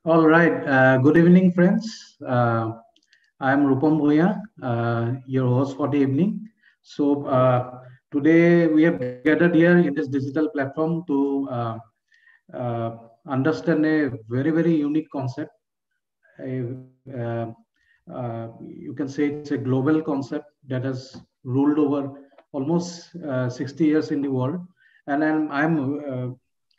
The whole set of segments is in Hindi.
All right. Good evening, friends. I am Rupam Bhuya, your host for the evening. Today we have gathered here in this digital platform to uh, understand a very unique concept. A, you can say it's a global concept that has ruled over almost 60 years in the world. And I'm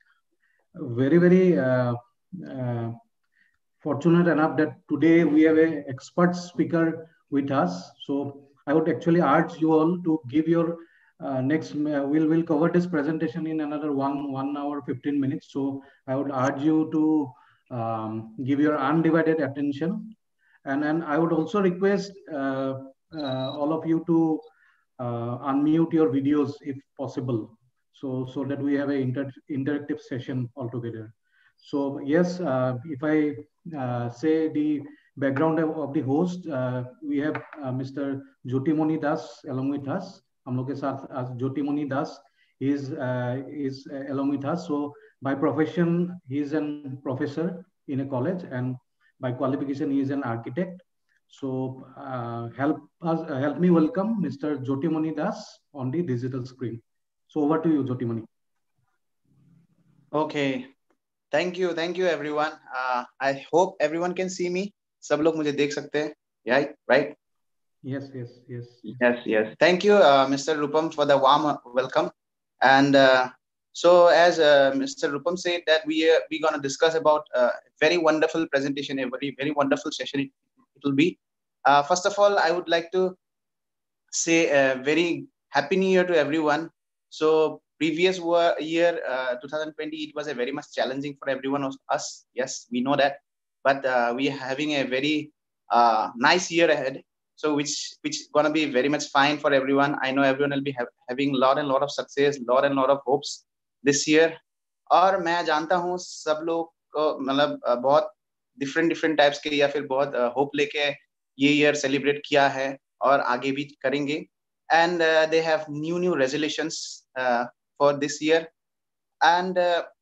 very uh, fortunate enough that today we have a expert speaker with us. So I would actually urge you all to give your next. We'll cover this presentation in another one hour 15 minutes. So I would urge you to give your undivided attention, and then I would also request all of you to unmute your videos if possible, so that we have a interactive session altogether. So yes, if I say the background of the host, we have Mr. Jyotimoni Das along with us. हम लोग के साथ आज Jyotimoni Das is along with us. So by profession, he is a professor in a college, and by qualification, he is an architect. So help me welcome Mr. Jyotimoni Das on the digital screen. So over to you, Jyotimoni. Okay, thank you everyone. I hope everyone can see me. सब लोग मुझे देख सकते हैं, yeah, right? Yes. Thank you, Mr. Rupam, for the warm welcome. And so, as Mr. Rupam said, that we gonna discuss about a very wonderful presentation, a very wonderful session. It will be. First of all, I would like to say a very happy New Year to everyone. So previous year, 2020, it was a very much challenging for everyone of us. Yes, we know that, but we are having a very nice year ahead. So which gonna be very much fine for everyone. I know everyone will be having lot of success, lot of hopes this year. और मैं जानता हूँ सब लोग को मतलब बहुत different types के या फिर बहुत hope लेके ये year celebrate किया है और आगे भी करेंगे. And they have new resolutions for this year. And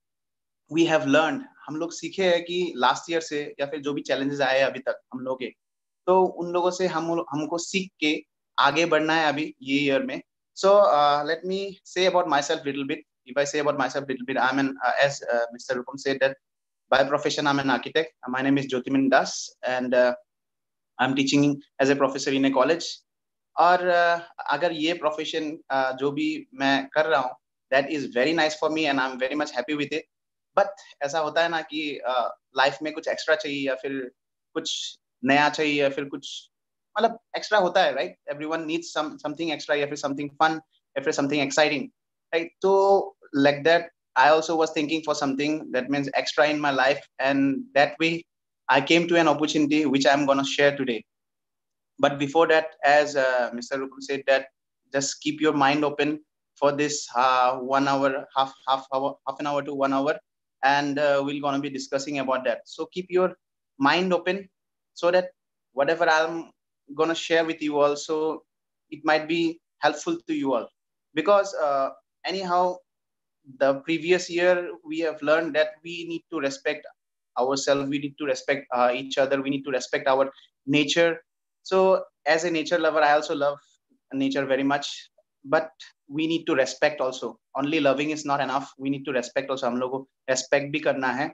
we have learned, हम लोग सीखे हैं कि लास्ट ईयर से या फिर जो भी चैलेंजेस आए अभी तक हम लोग के, तो उन लोगों से हमको सीख के आगे बढ़ना है अभी ये ईयर में. So let me say about myself little bit. If I say about myself little bit, I'm an as Mr. Rupam said that by profession I'm an architect. My name is Jyotimoni Das, and I'm teaching as a professor in a college. और अगर ये प्रोफेशन जो भी मैं कर रहा हूँ, that is very nice for me and I am very much happy with it. But ऐसा होता है ना कि लाइफ में कुछ एक्स्ट्रा चाहिए या फिर कुछ नया चाहिए या फिर कुछ मतलब एक्स्ट्रा होता है, right? Everyone needs something extra या फिर समथिंग फन या फिर समथिंग एक्साइटिंग, राइट? तो like that I also was thinking for something that means extra in my life, and that way I came to an opportunity which I'm going to share today. But before that, as Mr. Rupam said, that just keep your mind open for this 1 hour, half an hour to 1 hour, and we're going to be discussing about that. So keep your mind open so that whatever I'm going to share with you also, it might be helpful to you all. Because anyhow, the previous year we have learned that we need to respect ourselves, we need to respect each other, we need to respect our nature. So as a nature lover, I also love nature very much, but we need to respect also. Only loving is not enough, we need to respect also. हम लोग को respect भी करना है.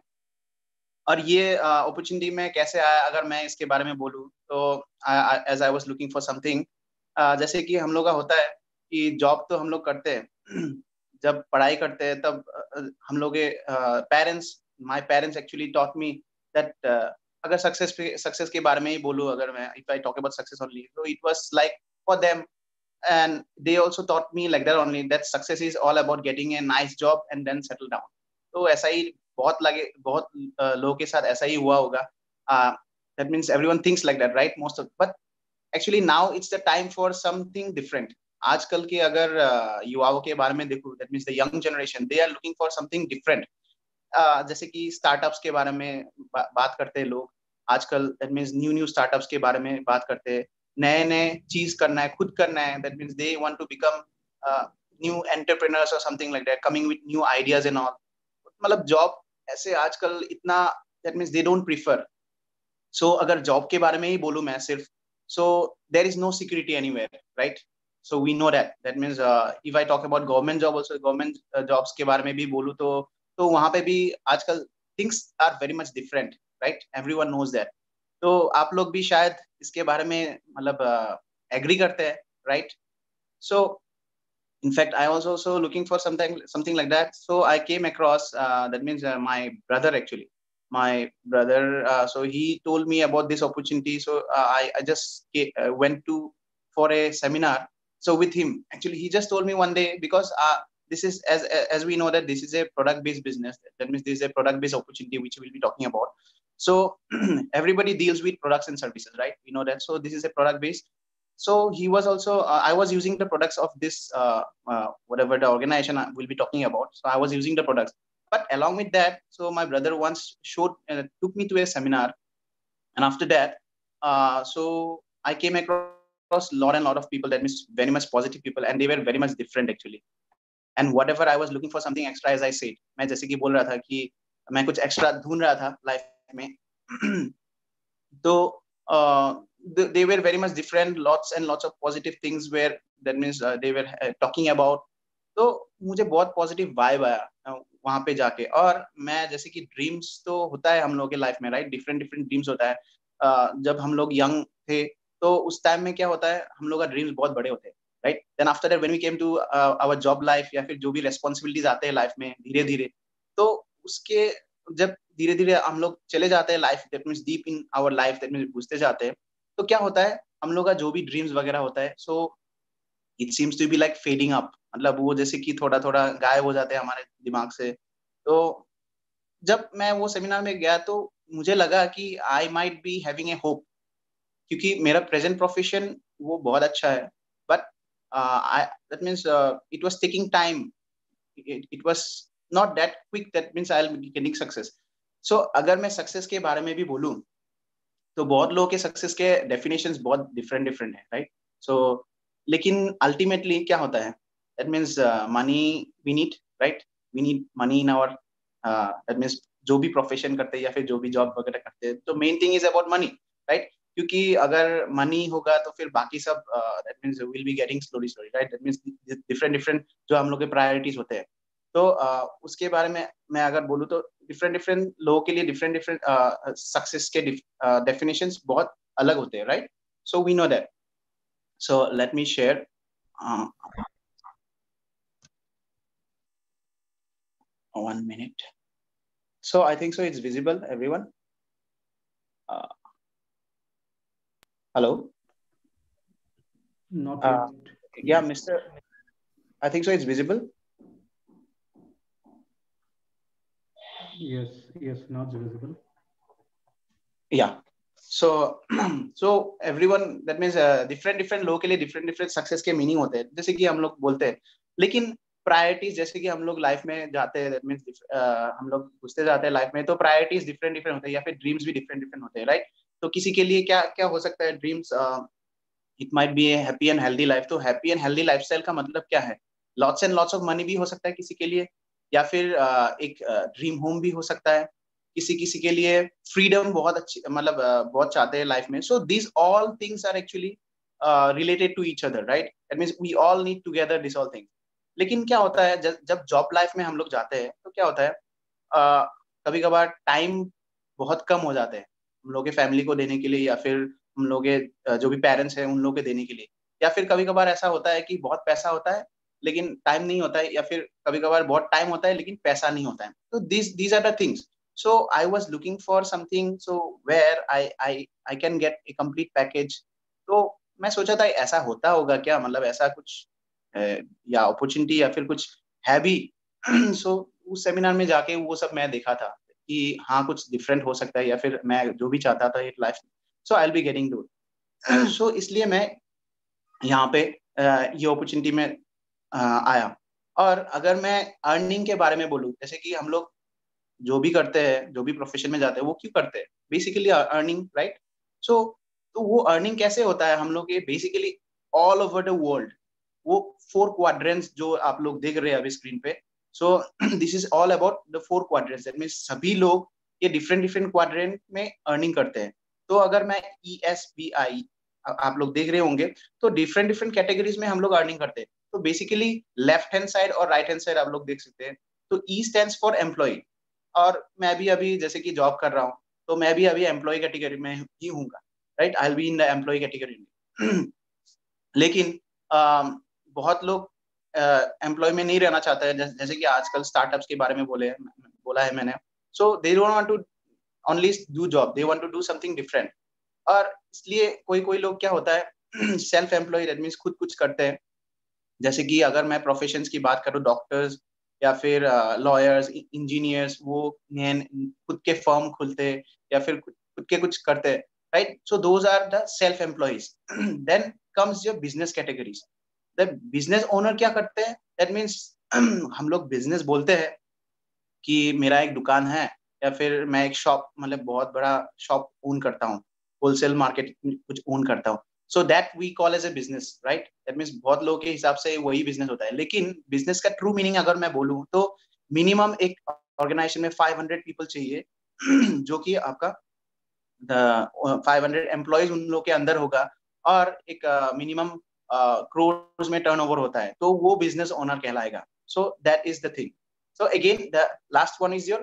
और ये opportunity में कैसे आया अगर मैं इसके बारे में बोलूँ तो as I was looking for something, जैसे कि हम लोग का होता है कि जॉब तो हम लोग करते हैं, जब पढ़ाई करते हैं तब हम लोग के parents, my parents actually taught me that अगर सक्सेस के बारे में ही बोलूं, अगर मैं if I talk about success only, तो it was like for them and they also taught me like that only, that success is all about getting a nice job and then settle down. तो ऐसा ही बहुत लोगों के साथ ऐसा ही हुआ होगा. That means everyone thinks like that, right? Most of, but actually now it's the time for something different. आजकल के अगर युवाओं के बारे में देखो, that means the young generation, they are looking for something different. जैसे कि स्टार्टअप्स के बारे में बात करते हैं लोग आजकल. दैट मींस न्यू स्टार्टअप्स के बारे में बात करते हैं. नए चीज करना है, खुद करना है. That means they want to become new entrepreneurs और something like that, coming with new ideas and all. मतलब जॉब ऐसे आजकल इतना that means they don't prefer. So अगर job के बारे में ही बोलूँ मैं सिर्फ, so there is no security anywhere, right? So we know that. That means if I talk about government job also, government jobs के बारे में भी बोलूँ तो वहाँ पे भी आजकल things are very much different, right? Everyone knows that. तो आप लोग भी शायद इसके बारे में मतलब agree करते हैं, right? So in fact, I was also looking for something like that. So I came across that means my brother actually. My brother, so he told me about this opportunity. So I just went for a seminar. So with him, actually, he just told me one day, because this is as we know that this is a product-based business. That means this is a product-based opportunity which we'll be talking about. So everybody deals with products and services, right? We know that. So this is a product-based. So he was also, I was using the products of this, whatever the organization we'll be talking about. So I was using the products. But along with that, so my brother once took me to a seminar. And after that, so I came across a lot of people, that means very much positive people, and they were very much different actually. And whatever I was looking for something extra, as I said, मैं जैसे कि बोल रहा था कि मैं कुछ extra ढूंढ रहा था life में. तो they were very much different, lots and lots of positive things where that means they were talking about. तो मुझे बहुत पॉजिटिव वाइब आया वहां पे जाके. और मैं जैसे कि ड्रीम्स तो होता है हम लोगों के लाइफ में, राइट? डिफरेंट ड्रीम्स होता है. जब हम लोग यंग थे तो उस टाइम में क्या होता है, हम लोग का ड्रीम्स बहुत बड़े होते हैं, right? Then after that when we came to our job life, या फिर जो भी रेस्पॉन्सिबिलिटीज आते हैं लाइफ में धीरे धीरे, तो उसके जब धीरे धीरे हम लोग चले जाते हैं life, that means deep in our life, that means घुसते जाते हैं, तो क्या होता है, हम लोग का जो भी ड्रीम्स वगैरह होता है, so it seems to be like fading up. मतलब वो जैसे कि थोड़ा थोड़ा गायब हो जाते हैं हमारे दिमाग से. तो जब मैं वो सेमिनार में गया तो मुझे लगा कि I might be having a hope, क्योंकि मेरा प्रेजेंट प्रोफेशन वो बहुत अच्छा है, but that means it was taking time, it was not that quick, that means I will be getting success. So अगर मैं सक्सेस के बारे में भी बोलूं तो बहुत लोगों के सक्सेस के डेफिनेशंस बहुत डिफरेंट है, राइट? सो लेकिन अल्टीमेटली क्या होता है, that means money we need, right? We need money in our, that means जो भी प्रोफेशन करते हैं या फिर जो भी जॉब वगैरह करते हैं, तो main thing is about money, right? क्योंकि अगर मनी होगा तो फिर बाकी सब that means will be getting slowly, right? That means different जो हम लोग के प्रायोरिटीज होते हैं. तो उसके बारे में मैं अगर बोलूँ तो डिफरेंट लोगों के लिए डिफरेंट सक्सेस के डेफिनेशंस बहुत अलग होते हैं, right? So we know that. So let me share. 1 minute. So I think so it's visible, everyone. Hello. Not yet. Yeah, Mr. I think so it's visible. Yes, now it's visible. Yeah. So everyone, that means different लोगों के लिए different सक्सेस के मीनिंग होते हैं, जैसे कि हम लोग बोलते हैं. लेकिन प्रायोरिटीज, जैसे कि हम लोग लाइफ में जाते हैं, दैट मीन्स हम लोग घुसते जाते हैं लाइफ में, तो प्रायोरिटीज डिफरेंट होते हैं, या फिर ड्रीम्स भी डिफरेंट होते हैं, राइट? तो किसी के लिए क्या हो सकता है dreams, it might be a happy and healthy life. तो हैप्पी एंड हेल्दी लाइफस्टाइल का मतलब क्या है? Lots and lots of money भी हो सकता है किसी के लिए, या फिर एक ड्रीम होम भी हो सकता है. किसी के लिए फ्रीडम बहुत अच्छी, मतलब बहुत चाहते हैं लाइफ में. So this all things are actually related to each other, right? That means we all need together this all things. लेकिन क्या होता है, जब जॉब लाइफ में हम लोग जाते हैं तो क्या होता है, कभी कभार टाइम बहुत कम हो जाते हैं हम लोग के फैमिली को देने के लिए, या फिर हम लोग के जो भी पेरेंट्स हैं उन लोग के देने के लिए. या फिर कभी कभार ऐसा होता है कि बहुत पैसा होता है लेकिन टाइम नहीं होता है, या फिर कभी कभार बहुत टाइम होता है लेकिन पैसा नहीं होता है. तो these are the things. So I was looking for something so where I can get a complete package. तो मैं सोचा था ऐसा होता होगा क्या, मतलब ऐसा कुछ या अपॉर्चुनिटी या फिर कुछ है भी. सो उस सेमिनार में जाके वो सब मैं देखा था कि हाँ कुछ डिफरेंट हो सकता है, या फिर मैं जो भी चाहता था एक life, so I will be getting to. So इसलिए मैं यहाँ पे ये अपॉर्चुनिटी में आया. और अगर मैं अर्निंग के बारे में बोलूँ, जैसे कि हम लोग जो भी करते हैं, जो भी प्रोफेशन में जाते हैं, वो क्यों करते हैं? Basically earning, right? सो तो वो अर्निंग कैसे होता है, हम लोग ये basically all over the world, वो 4 क्वाड्रेंट्स जो आप लोग देख रहे हैं अभी स्क्रीन पे, so this is all about the 4 quadrants. That means सभी लोग ये डिफरेंट डिफरेंट क्वाड्रेंट में अर्निंग करते हैं। तो अगर मैं ESBI आप लोग देख रहे होंगे, तो डिफरेंट डिफरेंट कैटेगरीज में हम लोग अर्निंग करते हैं। तो बेसिकली लेफ्ट हैंड साइड और राइट हैंड साइड आप लोग देख सकते हैं। तो E स्टैंड्स फॉर एम्प्लॉय, और मैं भी अभी जैसे कि जॉब कर रहा हूँ, तो मैं भी अभी एम्प्लॉय कैटेगरी में ही हूँगा, right, I will be in the employ category. लेकिन बहुत लोग एम्प्लॉय में नहीं रहना चाहते हैं, जैसे कि आजकल स्टार्टअप्स के बारे में बोला है मैंने। So they don't want to only do job, they want to do something different. और इसलिए कोई कोई लोग क्या होता है सेल्फ एम्प्लॉय, दैट मीन्स खुद कुछ करते हैं। जैसे कि अगर मैं प्रोफेशंस की बात करूँ, डॉक्टर्स या फिर लॉयर्स, इंजीनियर्स, वो खुद के फर्म खुलते या फिर खुद के कुछ करते हैं, right. So those are the self employs. Then comes your business categories. The business owner क्या करते हैं, दैट मीन्स हम लोग बिजनेस बोलते हैं कि मेरा एक दुकान है, या फिर मैं एक शॉप, मतलब बहुत बड़ा शॉप ओन करता हूँ, होलसेल मार्केट कुछ ओन करता हूँ। So that we call as a business, right. That means बहुत लोगों के हिसाब से वही बिजनेस होता है। लेकिन बिजनेस का ट्रू मीनिंग अगर मैं बोलूँ, तो मिनिमम एक ऑर्गेनाइजेशन में 500 पीपल चाहिए जो कि आपका 500 एम्प्लॉयज उन लोग के अंदर होगा, और एक मिनिमम करोड़ में टर्नओवर होता है, तो वो बिजनेस ओनर कहलाएगा। So that is the thing. So again, the last one is your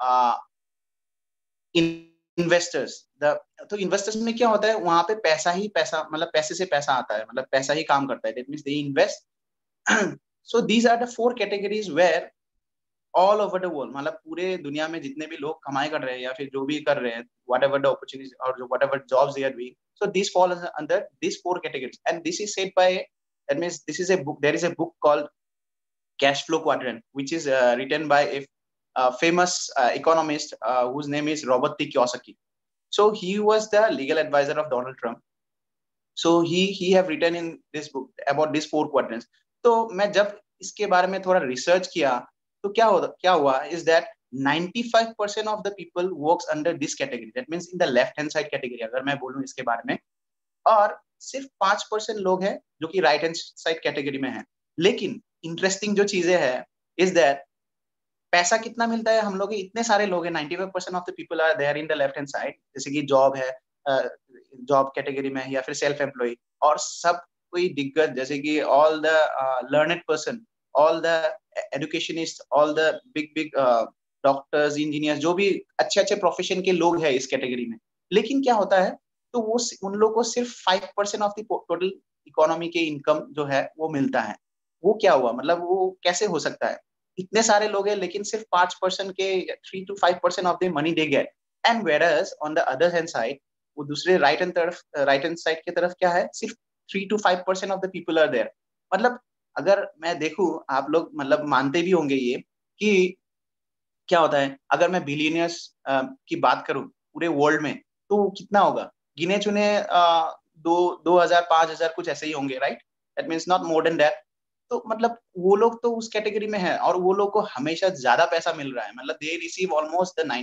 investors. तो इन्वेस्टर्स में क्या होता है, वहां पे पैसा ही पैसा, मतलब पैसे से पैसा आता है, मतलब पैसा ही काम करता है, that means they invest. So these are the 4 categories where all over the world, मतलब पूरे दुनिया में जितने भी लोग कमाई कर रहे हैं या फिर जो भी कर रहे हैं, whatever the opportunities or whatever jobs they are doing, so these fall under these 4 categories. And this is said by, that means this is a book, there is a book called Cash Flow Quadrant, which is written by a famous economist whose name is Robert T. Kiyosaki. So he was the legal advisor of Donald Trump. So he have written in this book about these 4 quadrants. तो मैं जब इसके बारे में थोड़ा रिसर्च किया, तो क्या हुआ is that 95% of the people works under this category. That means in the left hand side category अगर मैं बोलूँ इसके बारे में, और सिर्फ 5% लोग हैं जो कि राइट हैंड साइड कैटेगरी में है। लेकिन इंटरेस्टिंग जो चीजें है इज दैट पैसा कितना मिलता है हम लोग, इतने सारे लोग हैं, 95% of the people are there in the left hand side, जैसे कि जॉब है, जॉब कैटेगरी में, या फिर सेल्फ एम्प्लॉय, और सब कोई दिग्गज, जैसे कि all the learned person, all the educationist, all the big big doctors, engineers, जो भी अच्छे अच्छे प्रोफेशन के लोग हैं इस कैटेगरी में। लेकिन क्या होता है, तो वो उन लोगों को सिर्फ 5% ऑफ द टोटल इकोनॉमी के इनकम जो है वो मिलता है। वो क्या हुआ, मतलब वो कैसे हो सकता है, इतने सारे लोग हैं लेकिन सिर्फ 5% के 3 to 5% of the money they get. And whereas on the other hand side, वो दूसरे राइट हैंड साइड की तरफ क्या है, सिर्फ 3 to 5% of the people are there. मतलब अगर मैं देखूं, आप लोग मतलब मानते भी होंगे ये कि क्या होता है, अगर मैं बिलियनियर्स की बात करूं पूरे वर्ल्ड में, तो कितना होगा, गिने चुने 2,000 5,000 कुछ ऐसे ही होंगे, right. That means not more than that. तो मतलब वो लोग तो उस कैटेगरी में है, और वो लोग को हमेशा ज्यादा पैसा मिल रहा है, मतलब they receive almost the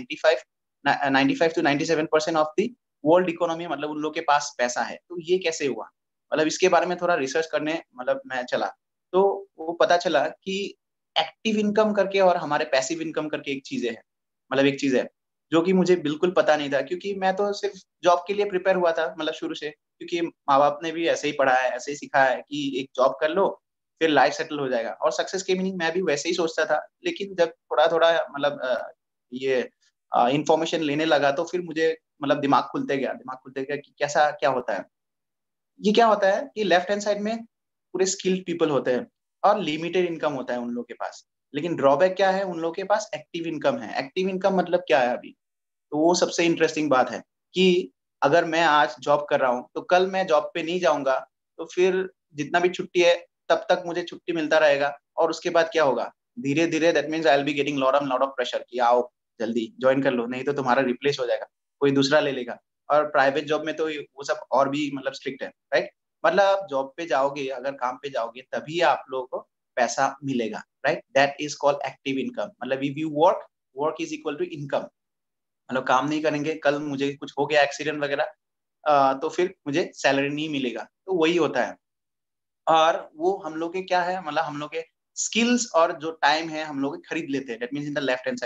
95 to 97% of the world economy, मतलब उन लोग के पास पैसा है। तो ये कैसे हुआ, मतलब इसके बारे में थोड़ा रिसर्च करने मतलब मैं चला, तो वो पता चला कि एक्टिव इनकम करके और हमारे पैसिव इनकम करके एक चीज है, मतलब एक चीज है जो कि मुझे बिल्कुल पता नहीं था, क्योंकि मैं तो सिर्फ जॉब के लिए प्रिपेयर हुआ था, मतलब शुरू से, क्योंकि माँ बाप ने भी ऐसे ही पढ़ा है, ऐसे ही सिखाया है कि एक जॉब कर लो फिर लाइफ सेटल हो जाएगा, और सक्सेस के मीनिंग मैं भी वैसे ही सोचता था। लेकिन जब थोड़ा थोड़ा मतलब ये इंफॉर्मेशन लेने लगा, तो फिर मुझे मतलब दिमाग खुलते गया कि कैसा क्या होता है। ये क्या होता है कि लेफ्ट हैंड साइड में पूरे स्किल्ड पीपल होते हैं और लिमिटेड इनकम होता है उन लोगों के पास। लेकिन ड्रॉबैक क्या है, उन लोगों के पास एक्टिव इनकम है। एक्टिव इनकम मतलब क्या है अभी, तो वो सबसे इंटरेस्टिंग बात है कि अगर मैं आज जॉब कर रहा हूँ, तो कल मैं जॉब पे नहीं जाऊंगा, तो फिर जितना भी छुट्टी है तब तक मुझे छुट्टी मिलता रहेगा, और उसके बाद क्या होगा, धीरे धीरे that means I will be getting lot of pressure कि आओ जल्दी ज्वाइन कर लो, नहीं तो तुम्हारा रिप्लेस हो जाएगा, कोई दूसरा ले लेगा। और प्राइवेट जॉब में तो वो सब और भी मतलब स्ट्रिक्ट है, राइट। मतलब आप जॉब पे जाओगे, अगर काम पे जाओगे, तभी आप लोगों को पैसा मिलेगा, right. That is called active income. मतलब if you work is equal to income, मतलब काम नहीं करेंगे, कल मुझे कुछ हो गया एक्सीडेंट वगैरह, तो फिर मुझे सैलरी नहीं मिलेगा, तो वही होता है। और वो हम लोग के क्या है, मतलब हम लोग के स्किल्स और जो टाइम है हम लोग खरीद लेते हैं, that means in the left hand side.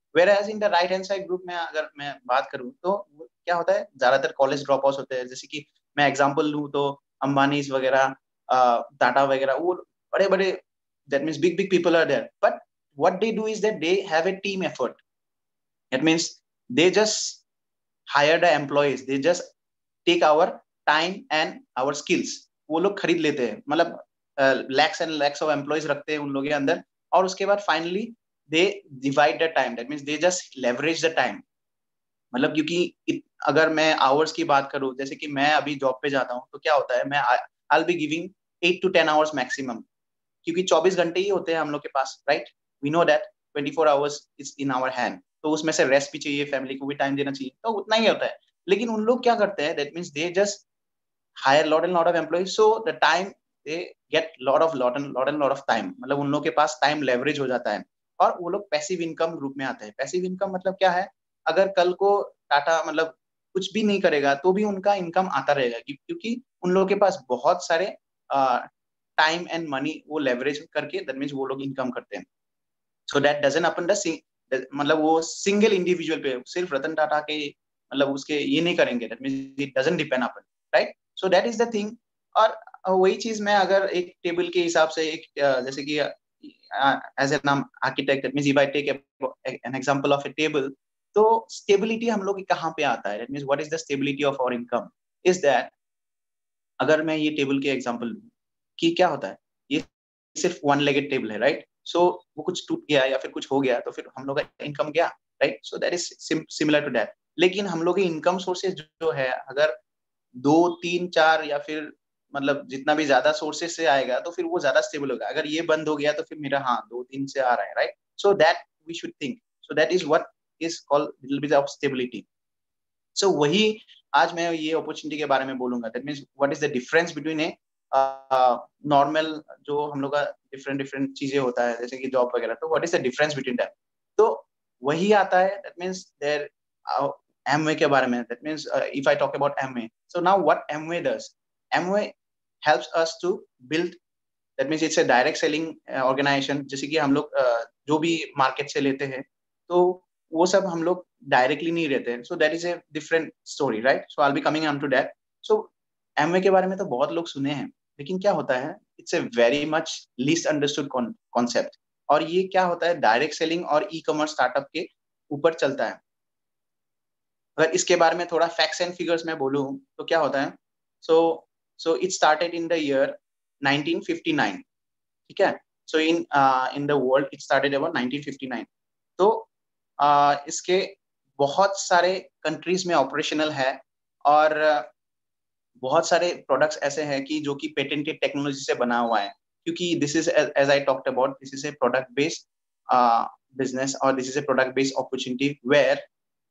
Whereas in the right hand side group में अगर मैं बात करूँ तो क्या होता है, ज्यादातर कॉलेज ड्रॉप आउट होते हैं. जैसे कि मैं एग्जांपल लूँ तो अंबानी वगैरह, टाटा वगैरह, वो बड़े बड़े, that means big people are there, but what they do is that they have a team effort. That means they just hire the employees, they just take our time and our skills. वो लोग खरीद लेते हैं, मतलब lakhs and lakhs of employees रखते हैं उन लोगों के अंदर, और उसके बाद finally they divide the time. That means they just leverage the time. मतलब क्योंकि अगर मैं आवर्स की बात करूं, जैसे कि मैं अभी जॉब पे जाता हूं तो क्या होता है, मैं I'll be giving 8 to 10 hours maximum, क्योंकि 24 घंटे ही होते हैं हम लोग के पास, right. We know that 24 hours is in our hand, तो उसमें से रेस्ट भी चाहिए, फैमिली को भी टाइम देना चाहिए, तो उतना ही होता है. लेकिन उन लोग क्या करते हैं, that means they just hire lot and lot of employees, so the time they get lot and lot of time, मतलब उन लोग के पास टाइम लेवरेज हो जाता है, और वो लोग पैसिव इनकम ग्रुप में आते हैं. पैसिव इनकम मतलब क्या है, अगर कल को टाटा मतलब कुछ भी नहीं करेगा तो भी उनका इनकम आता रहेगा, क्योंकि उन लोगों के पास बहुत सारे टाइम एंड मनी वो लेवरेज करके, दैट मींस वो लोग इनकम करते हैं. So that doesn't upon the, मतलब वो सिंगल इंडिविजुअल पे सिर्फ रतन टाटा के मतलब उसके ये नहीं करेंगे, that means it doesn't depend upon, right. So that is the thing. और वही चीज मैं अगर एक टेबल के हिसाब से एक जैसे कि एज ए नाम architect, that means if I take an example of a table, तो स्टेबिलिटी हम लोग कहाँ पे आता है, that means what is the stability of our income is that, अगर मैं ये टेबल के एग्जांपल लूं कि क्या होता है, ये सिर्फ वन लेगेड टेबल है, राइट. सो वो कुछ टूट गया या फिर कुछ हो गया तो फिर हम लोग का इनकम गया, right. So that is similar to that. लेकिन हम लोग के इनकम सोर्सेज जो है, अगर 2 3 4 या फिर मतलब जितना भी ज्यादा सोर्सेज से आएगा तो फिर वो ज्यादा स्टेबल होगा. अगर ये बंद हो गया तो फिर मेरा हाँ 2 3 से आ रहा है, right. So that we should think, so that is what is called little bit of stability. So वही आज मैं ये अपॉर्चुनिटी के बारे में बोलूंगा. That means what is the difference between a normal जो हम लोग का डिफरेंट चीजें होता है जैसे कि जॉब वगैरह, तो what is the difference between that. तो वही आता है, दैट मींस देयर एमवे के बारे में. That means if I talk about Amway, so now what Amway does, Amway helps us to build, that means it's a direct selling organization. जैसे कि हम लोग जो भी मार्केट से लेते हैं तो वो सब हम लोग डायरेक्टली नहीं रहते हैं. So that is a different story, right. So I will be coming on to that. So Amway के बारे में तो बहुत लोग सुने हैं, लेकिन क्या होता है, it's a very much least understood concept. और ये क्या होता है, डायरेक्ट सेलिंग और ई कॉमर्स स्टार्टअप के ऊपर चलता है. अगर इसके बारे में थोड़ा फैक्ट्स एंड फिगर्स में बोलूं तो क्या होता है, so it started in the year 1959, ठीक है. So in the world it started about 1959. तो इसके बहुत सारे कंट्रीज में ऑपरेशनल है, और बहुत सारे प्रोडक्ट्स ऐसे हैं कि जो कि पेटेंटेड टेक्नोलॉजी से बना हुआ है, क्योंकि this is as I talked about, this is a product based business, और this is a product based opportunity where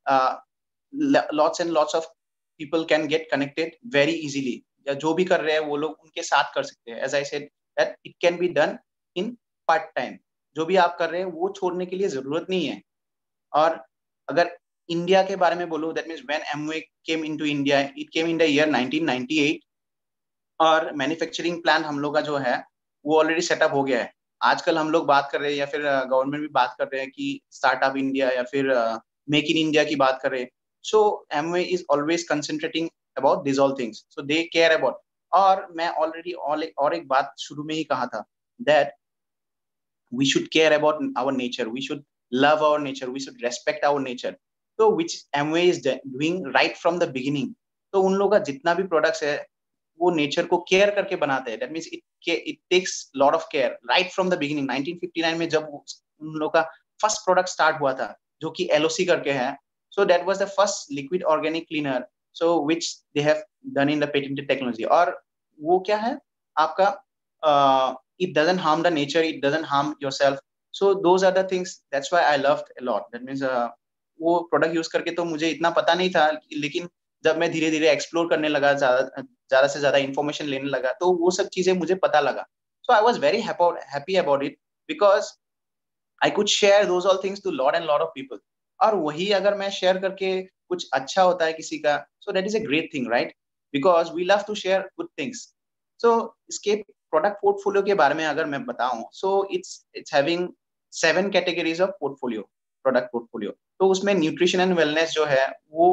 lots and lots of people can get connected very easily. या जो भी कर रहे हैं वो लोग उनके साथ कर सकते हैं. As I said that it can be done in part time. जो भी आप कर रहे हैं वो छोड़ने के लिए जरूरत नहीं है. और अगर इंडिया के बारे में बोलूं, that means when Amway came into India, it came in the year 1998. और मैन्युफैक्चरिंग प्लांट हम लोग का जो है वो ऑलरेडी सेटअप हो गया है. आजकल हम लोग बात कर रहे हैं या फिर गवर्नमेंट भी बात कर रहे हैं कि स्टार्टअप इंडिया या फिर मेक इन इंडिया की बात कर रहे हैं. सो Amway is always concentrating about these all things, so they care about. और मैं ऑलरेडी और एक बात शुरू में ही कहा था, that we should care about our nature, we should love our nature, we should respect our nature. So which Amway is doing right from the beginning. तो उन लोगों का जितना भी प्रोडक्ट्स है वो नेचर को केयर करके बनाते हैं. That means it takes lot of care right from the beginning. 1959 में जब उन लोगों का फर्स्ट प्रोडक्ट स्टार्ट हुआ था जो कि LOC करके है, so that was the first liquid organic cleaner, so which they have done in the patented technology. और वो क्या है आपका it doesn't harm the nature, it doesn't harm yourself. So those are the things, that's why I loved a lot. That means वो प्रोडक्ट यूज करके तो मुझे इतना पता नहीं था, लेकिन जब मैं धीरे धीरे एक्सप्लोर करने लगा, ज्यादा से ज्यादा इन्फॉर्मेशन लेने लगा, तो वो सब चीजें मुझे पता लगा. So I was very happy about it, because I could share those all things to lot and lot of people. और वही अगर मैं शेयर करके कुछ अच्छा होता है किसी का, so that is a great thing, right. Because we love to share good things. So इसके प्रोडक्ट पोर्टफोलियो के बारे में अगर मैं बताऊं, so it's having 7 categories of portfolio. Product portfolio. तो उसमें न्यूट्रिशन एंड वेलनेस जो है वो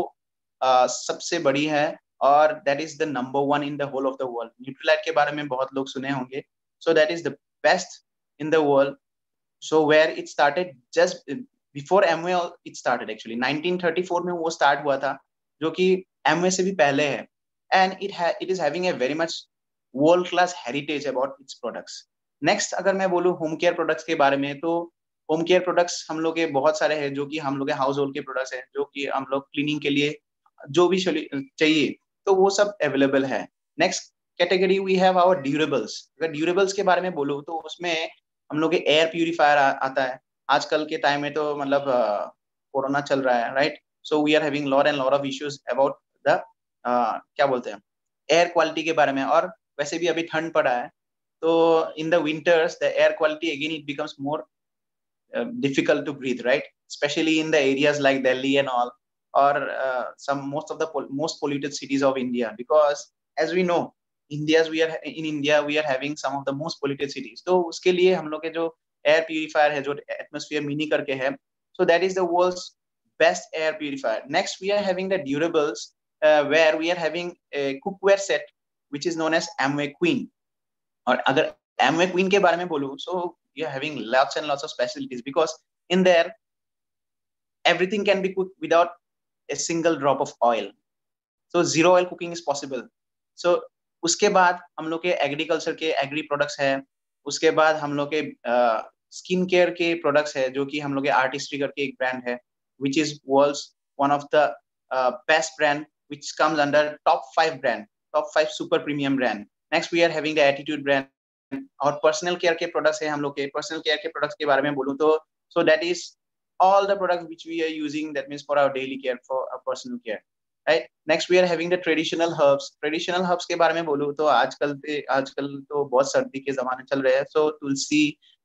सबसे बड़ी है, और that is the number 1 in the whole of the world. Nutrilite के बारे में बहुत लोग सुने होंगे। So that is the best in the world. So where it started just before Amway, it started actually 1934 में वो स्टार्ट हुआ था, जो कि एमवे से भी पहले है। And it is having a very much world class heritage about its products. Next अगर मैं बोलूँ होम केयर प्रोडक्ट्स के बारे में, तो होम केयर प्रोडक्ट्स हम लोग के बहुत सारे हैं, जो कि हम लोग के हाउस होल्ड के प्रोडक्ट्स हैं, जो कि हम लोग क्लीनिंग के लिए जो भी चाहिए तो वो सब अवेलेबल है। Next category we have our durables. अगर ड्यूरेबल्स के बारे में बोलूँ तो उसमें हम लोग के एयर प्यूरिफायर आता है। आजकल के टाइम में तो मतलब कोरोना चल रहा है, right? So we are having lot and lot of issues about the क्या बोलते हैं, एयर क्वालिटी के बारे में। और वैसे भी अभी ठंड पड़ा है, तो in the winters the air quality again it becomes more difficult to breathe, right? Especially in the areas like Delhi and all, or most of the most polluted cities of India, because as we know, India we are having some of the most polluted cities. तो उसके लिए हम लोग के जो air purifier है, जो atmosphere mini करके है, so that is the world's best air purifier. Next we are having the durables, where we are having a cookware set which is known as Amway Queen. और अगर Amway Queen के बारे में बोलूँ, so you're having lots and lots of specialties, because in there everything can be cooked without a single drop of oil. So zero oil cooking is possible. So उसके बाद हम लोग के एग्रीकल्चर के एग्री प्रोडक्ट्स है। उसके बाद हम लोग के स्किन केयर के प्रोडक्ट्स है, जो कि हम लोग के आर्टिस्ट्री करके एक ब्रांड है, which is world's one of the best brand, which comes under top 5 super premium brand. Next we are having the Attitude brand. और पर्सनल केयर के प्रोडक्ट्स है। हम लोग के पर्सनल केयर के प्रोडक्ट्स के बारे में बोलूं तो so that is all the products which we are using, that means for our daily care, for our personal care, right? Next we are having the traditional herbs के बारे में बोलूं तो आजकल तो बहुत सर्दी के जमाने चल रहे हैं, so Tulsi,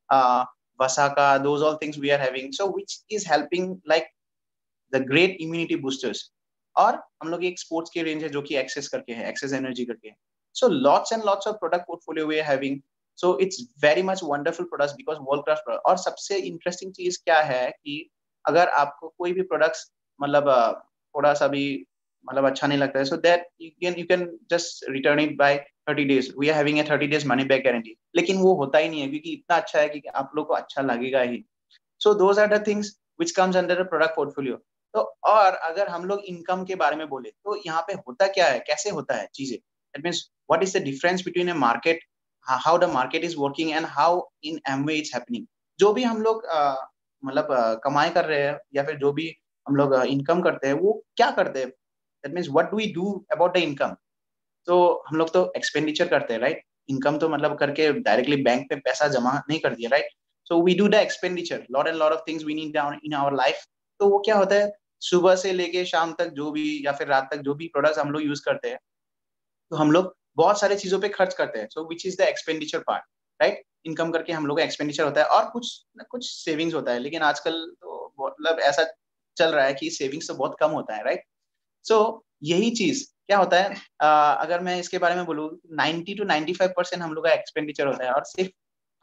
वसाका, those all things we are having, so which is helping like the great immunity boosters. और हम लोग एक स्पोर्ट्स की रेंज है जो कि एक्सेस करके है, एक्सेस एनर्जी करके है। So lots and lots of product portfolio we are having. So it's very much wonderful products because world class product. और सबसे इंटरेस्टिंग चीज क्या है कि अगर आपको कोई भी प्रोडक्ट्स मतलब थोड़ा सा भी मतलब अच्छा नहीं लगता है, so that you can just return it by 30 days. We are having a 30 days money back guarantee. लेकिन वो होता ही नहीं है क्योंकि इतना अच्छा है कि आप लोग को अच्छा लगेगा ही। So those are the things which comes under a product portfolio. तो और अगर हम लोग इनकम के बारे में बोले तो यहाँ पे होता क्या है, कैसे होता है चीजें, that means what is the difference between a market, how the market is working and how in Amway it's happening. जो भी हम लोग मतलब कमाई कर रहे हैं या फिर जो भी हम लोग इनकम करते हैं वो क्या करते हैं, that means what do we do about the income. तो हम लोग तो एक्सपेंडिचर करते हैं, राइट? इनकम तो मतलब करके डायरेक्टली बैंक पे पैसा जमा नहीं कर दिया, right? So we do the expenditure, lot and lot of things we need down in our life. तो वो क्या होता है, सुबह से लेके शाम तक जो भी या फिर रात तक जो भी प्रोडक्ट्स हम लोग यूज करते हैं, तो हम लोग बहुत सारे चीजों पे खर्च करते हैं। So which is the expenditure part, right? Income करके हम लोग का एक्सपेंडिचर होता है और कुछ सेविंग्स होता है, लेकिन आजकल तो मतलब ऐसा चल रहा है कि सेविंग्स तो बहुत कम होता है, राइट? सो यही चीज क्या होता है, अगर मैं इसके बारे में बोलूँ 90 to 95% हम लोग का एक्सपेंडिचर होता है और सिर्फ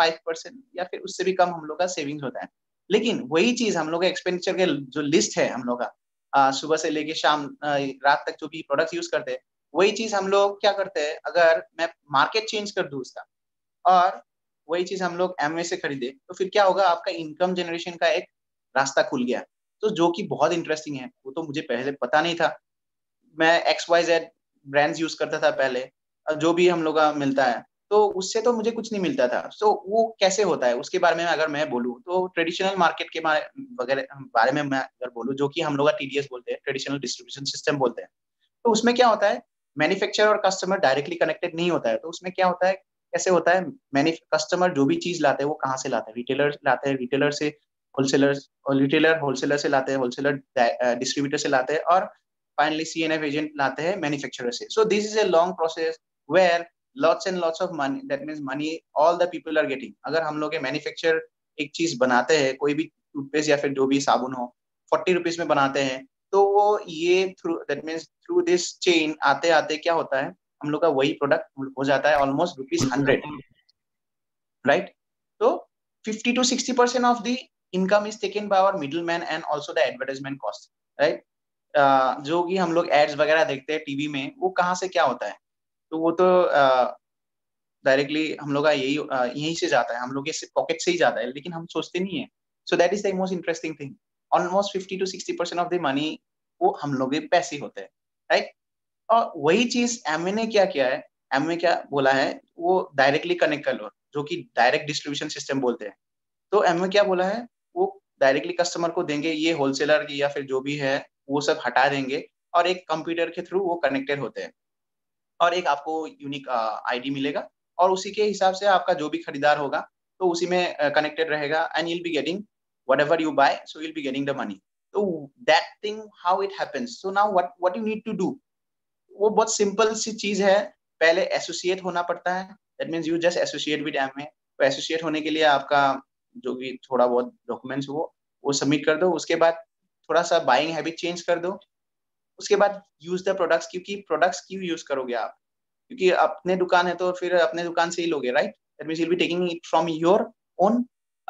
5% या फिर उससे भी कम हम लोग का सेविंग्स होता है। लेकिन वही चीज हम लोग का एक्सपेंडिचर के जो लिस्ट है हम लोग का सुबह से लेके शाम रात तक जो भी प्रोडक्ट यूज करते हैं, वही चीज हम लोग क्या करते हैं, अगर मैं मार्केट चेंज कर दूं उसका और वही चीज हम लोग एमवे से खरीदे, तो फिर क्या होगा, आपका इनकम जनरेशन का एक रास्ता खुल गया। तो जो कि बहुत इंटरेस्टिंग है, वो तो मुझे पहले पता नहीं था। मैं XYZ ब्रांड्स यूज करता था पहले, जो भी हम लोग का मिलता है तो उससे तो मुझे कुछ नहीं मिलता था। तो वो कैसे होता है उसके बारे में अगर मैं बोलूँ तो ट्रेडिशनल मार्केट के बारे में मैं अगर बोलूँ, जो कि हम लोग का TDS बोलते हैं, ट्रेडिशनल डिस्ट्रीब्यूशन सिस्टम बोलते हैं, तो उसमें क्या होता है, मैन्युफैक्चरर और कस्टमर डायरेक्टली कनेक्टेड नहीं होता है। तो उसमें क्या होता है, कैसे होता है, कस्टमर जो भी चीज लाते हैं वो कहाँ से लाते हैं, रिटेलर लाते हैं, रिटेलर से होलसेलर्स, रिटेलर होलसेलर से लाते हैं, होलसेलर डिस्ट्रीब्यूटर से लाते हैं और finally CNF agent लाते हैं मैन्युफैक्चरर से। So this is a long process where lots and lots of money, that means money all the people are getting. अगर हम लोग मैन्युफैक्चर एक चीज बनाते हैं, कोई भी टूथपेस्ट या फिर जो भी साबुन हो, 40 रुपीज में बनाते हैं, तो वो ये that means through this chain आते आते क्या होता है, हम लोग का वही प्रोडक्ट हो जाता है ऑलमोस्ट ₹100, राइट? तो 50 to 60% of the income is taken by our middleman and also the advertisement cost, right? जो कि हम लोग एड्स वगैरह देखते हैं टीवी में, वो कहाँ से क्या होता है, तो वो तो डायरेक्टली हम लोग का यहीं से जाता है, हम लोग के पॉकेट से ही जाता है, लेकिन हम सोचते नहीं है. So that is the most interesting thing. Almost 50 to 60% of the money वो हम लोग के पैसे होते हैं, राइट? और वही चीज एमवे ने क्या किया है, एमवे क्या बोला है, वो डायरेक्टली कनेक्ट कर लो, जो कि डायरेक्ट डिस्ट्रीब्यूशन सिस्टम बोलते हैं. तो एमवे क्या बोला है, वो डायरेक्टली कस्टमर को देंगे, ये होलसेलर या फिर जो भी है वो सब हटा देंगे, और एक कंप्यूटर के थ्रू वो कनेक्टेड होते हैं, और एक आपको यूनिक आईडी मिलेगा, और उसी के हिसाब से आपका जो भी खरीदार होगा तो उसी में कनेक्टेड रहेगा, and you'll be getting whatever you buy, so you'll be getting the money. So that thing how it happens. So now what you need to do, वो बहुत सिंपल सी चीज है. पहले एसोसिएट होना पड़ता है, that means you just associate with Amway. तो एसोसिएट होने के लिए आपका जो भी थोड़ा बहुत डॉक्यूमेंट्स वो सबमिट कर दो, उसके बाद थोड़ा सा बाइंग हैबिट चेंज कर दो, उसके बाद यूज द प्रोडक्ट्स. क्योंकि प्रोडक्ट्स क्यों यूज करोगे आप, क्योंकि अपने दुकान है तो फिर अपने दुकान से ही लोगे, right? That means you will be taking it from your own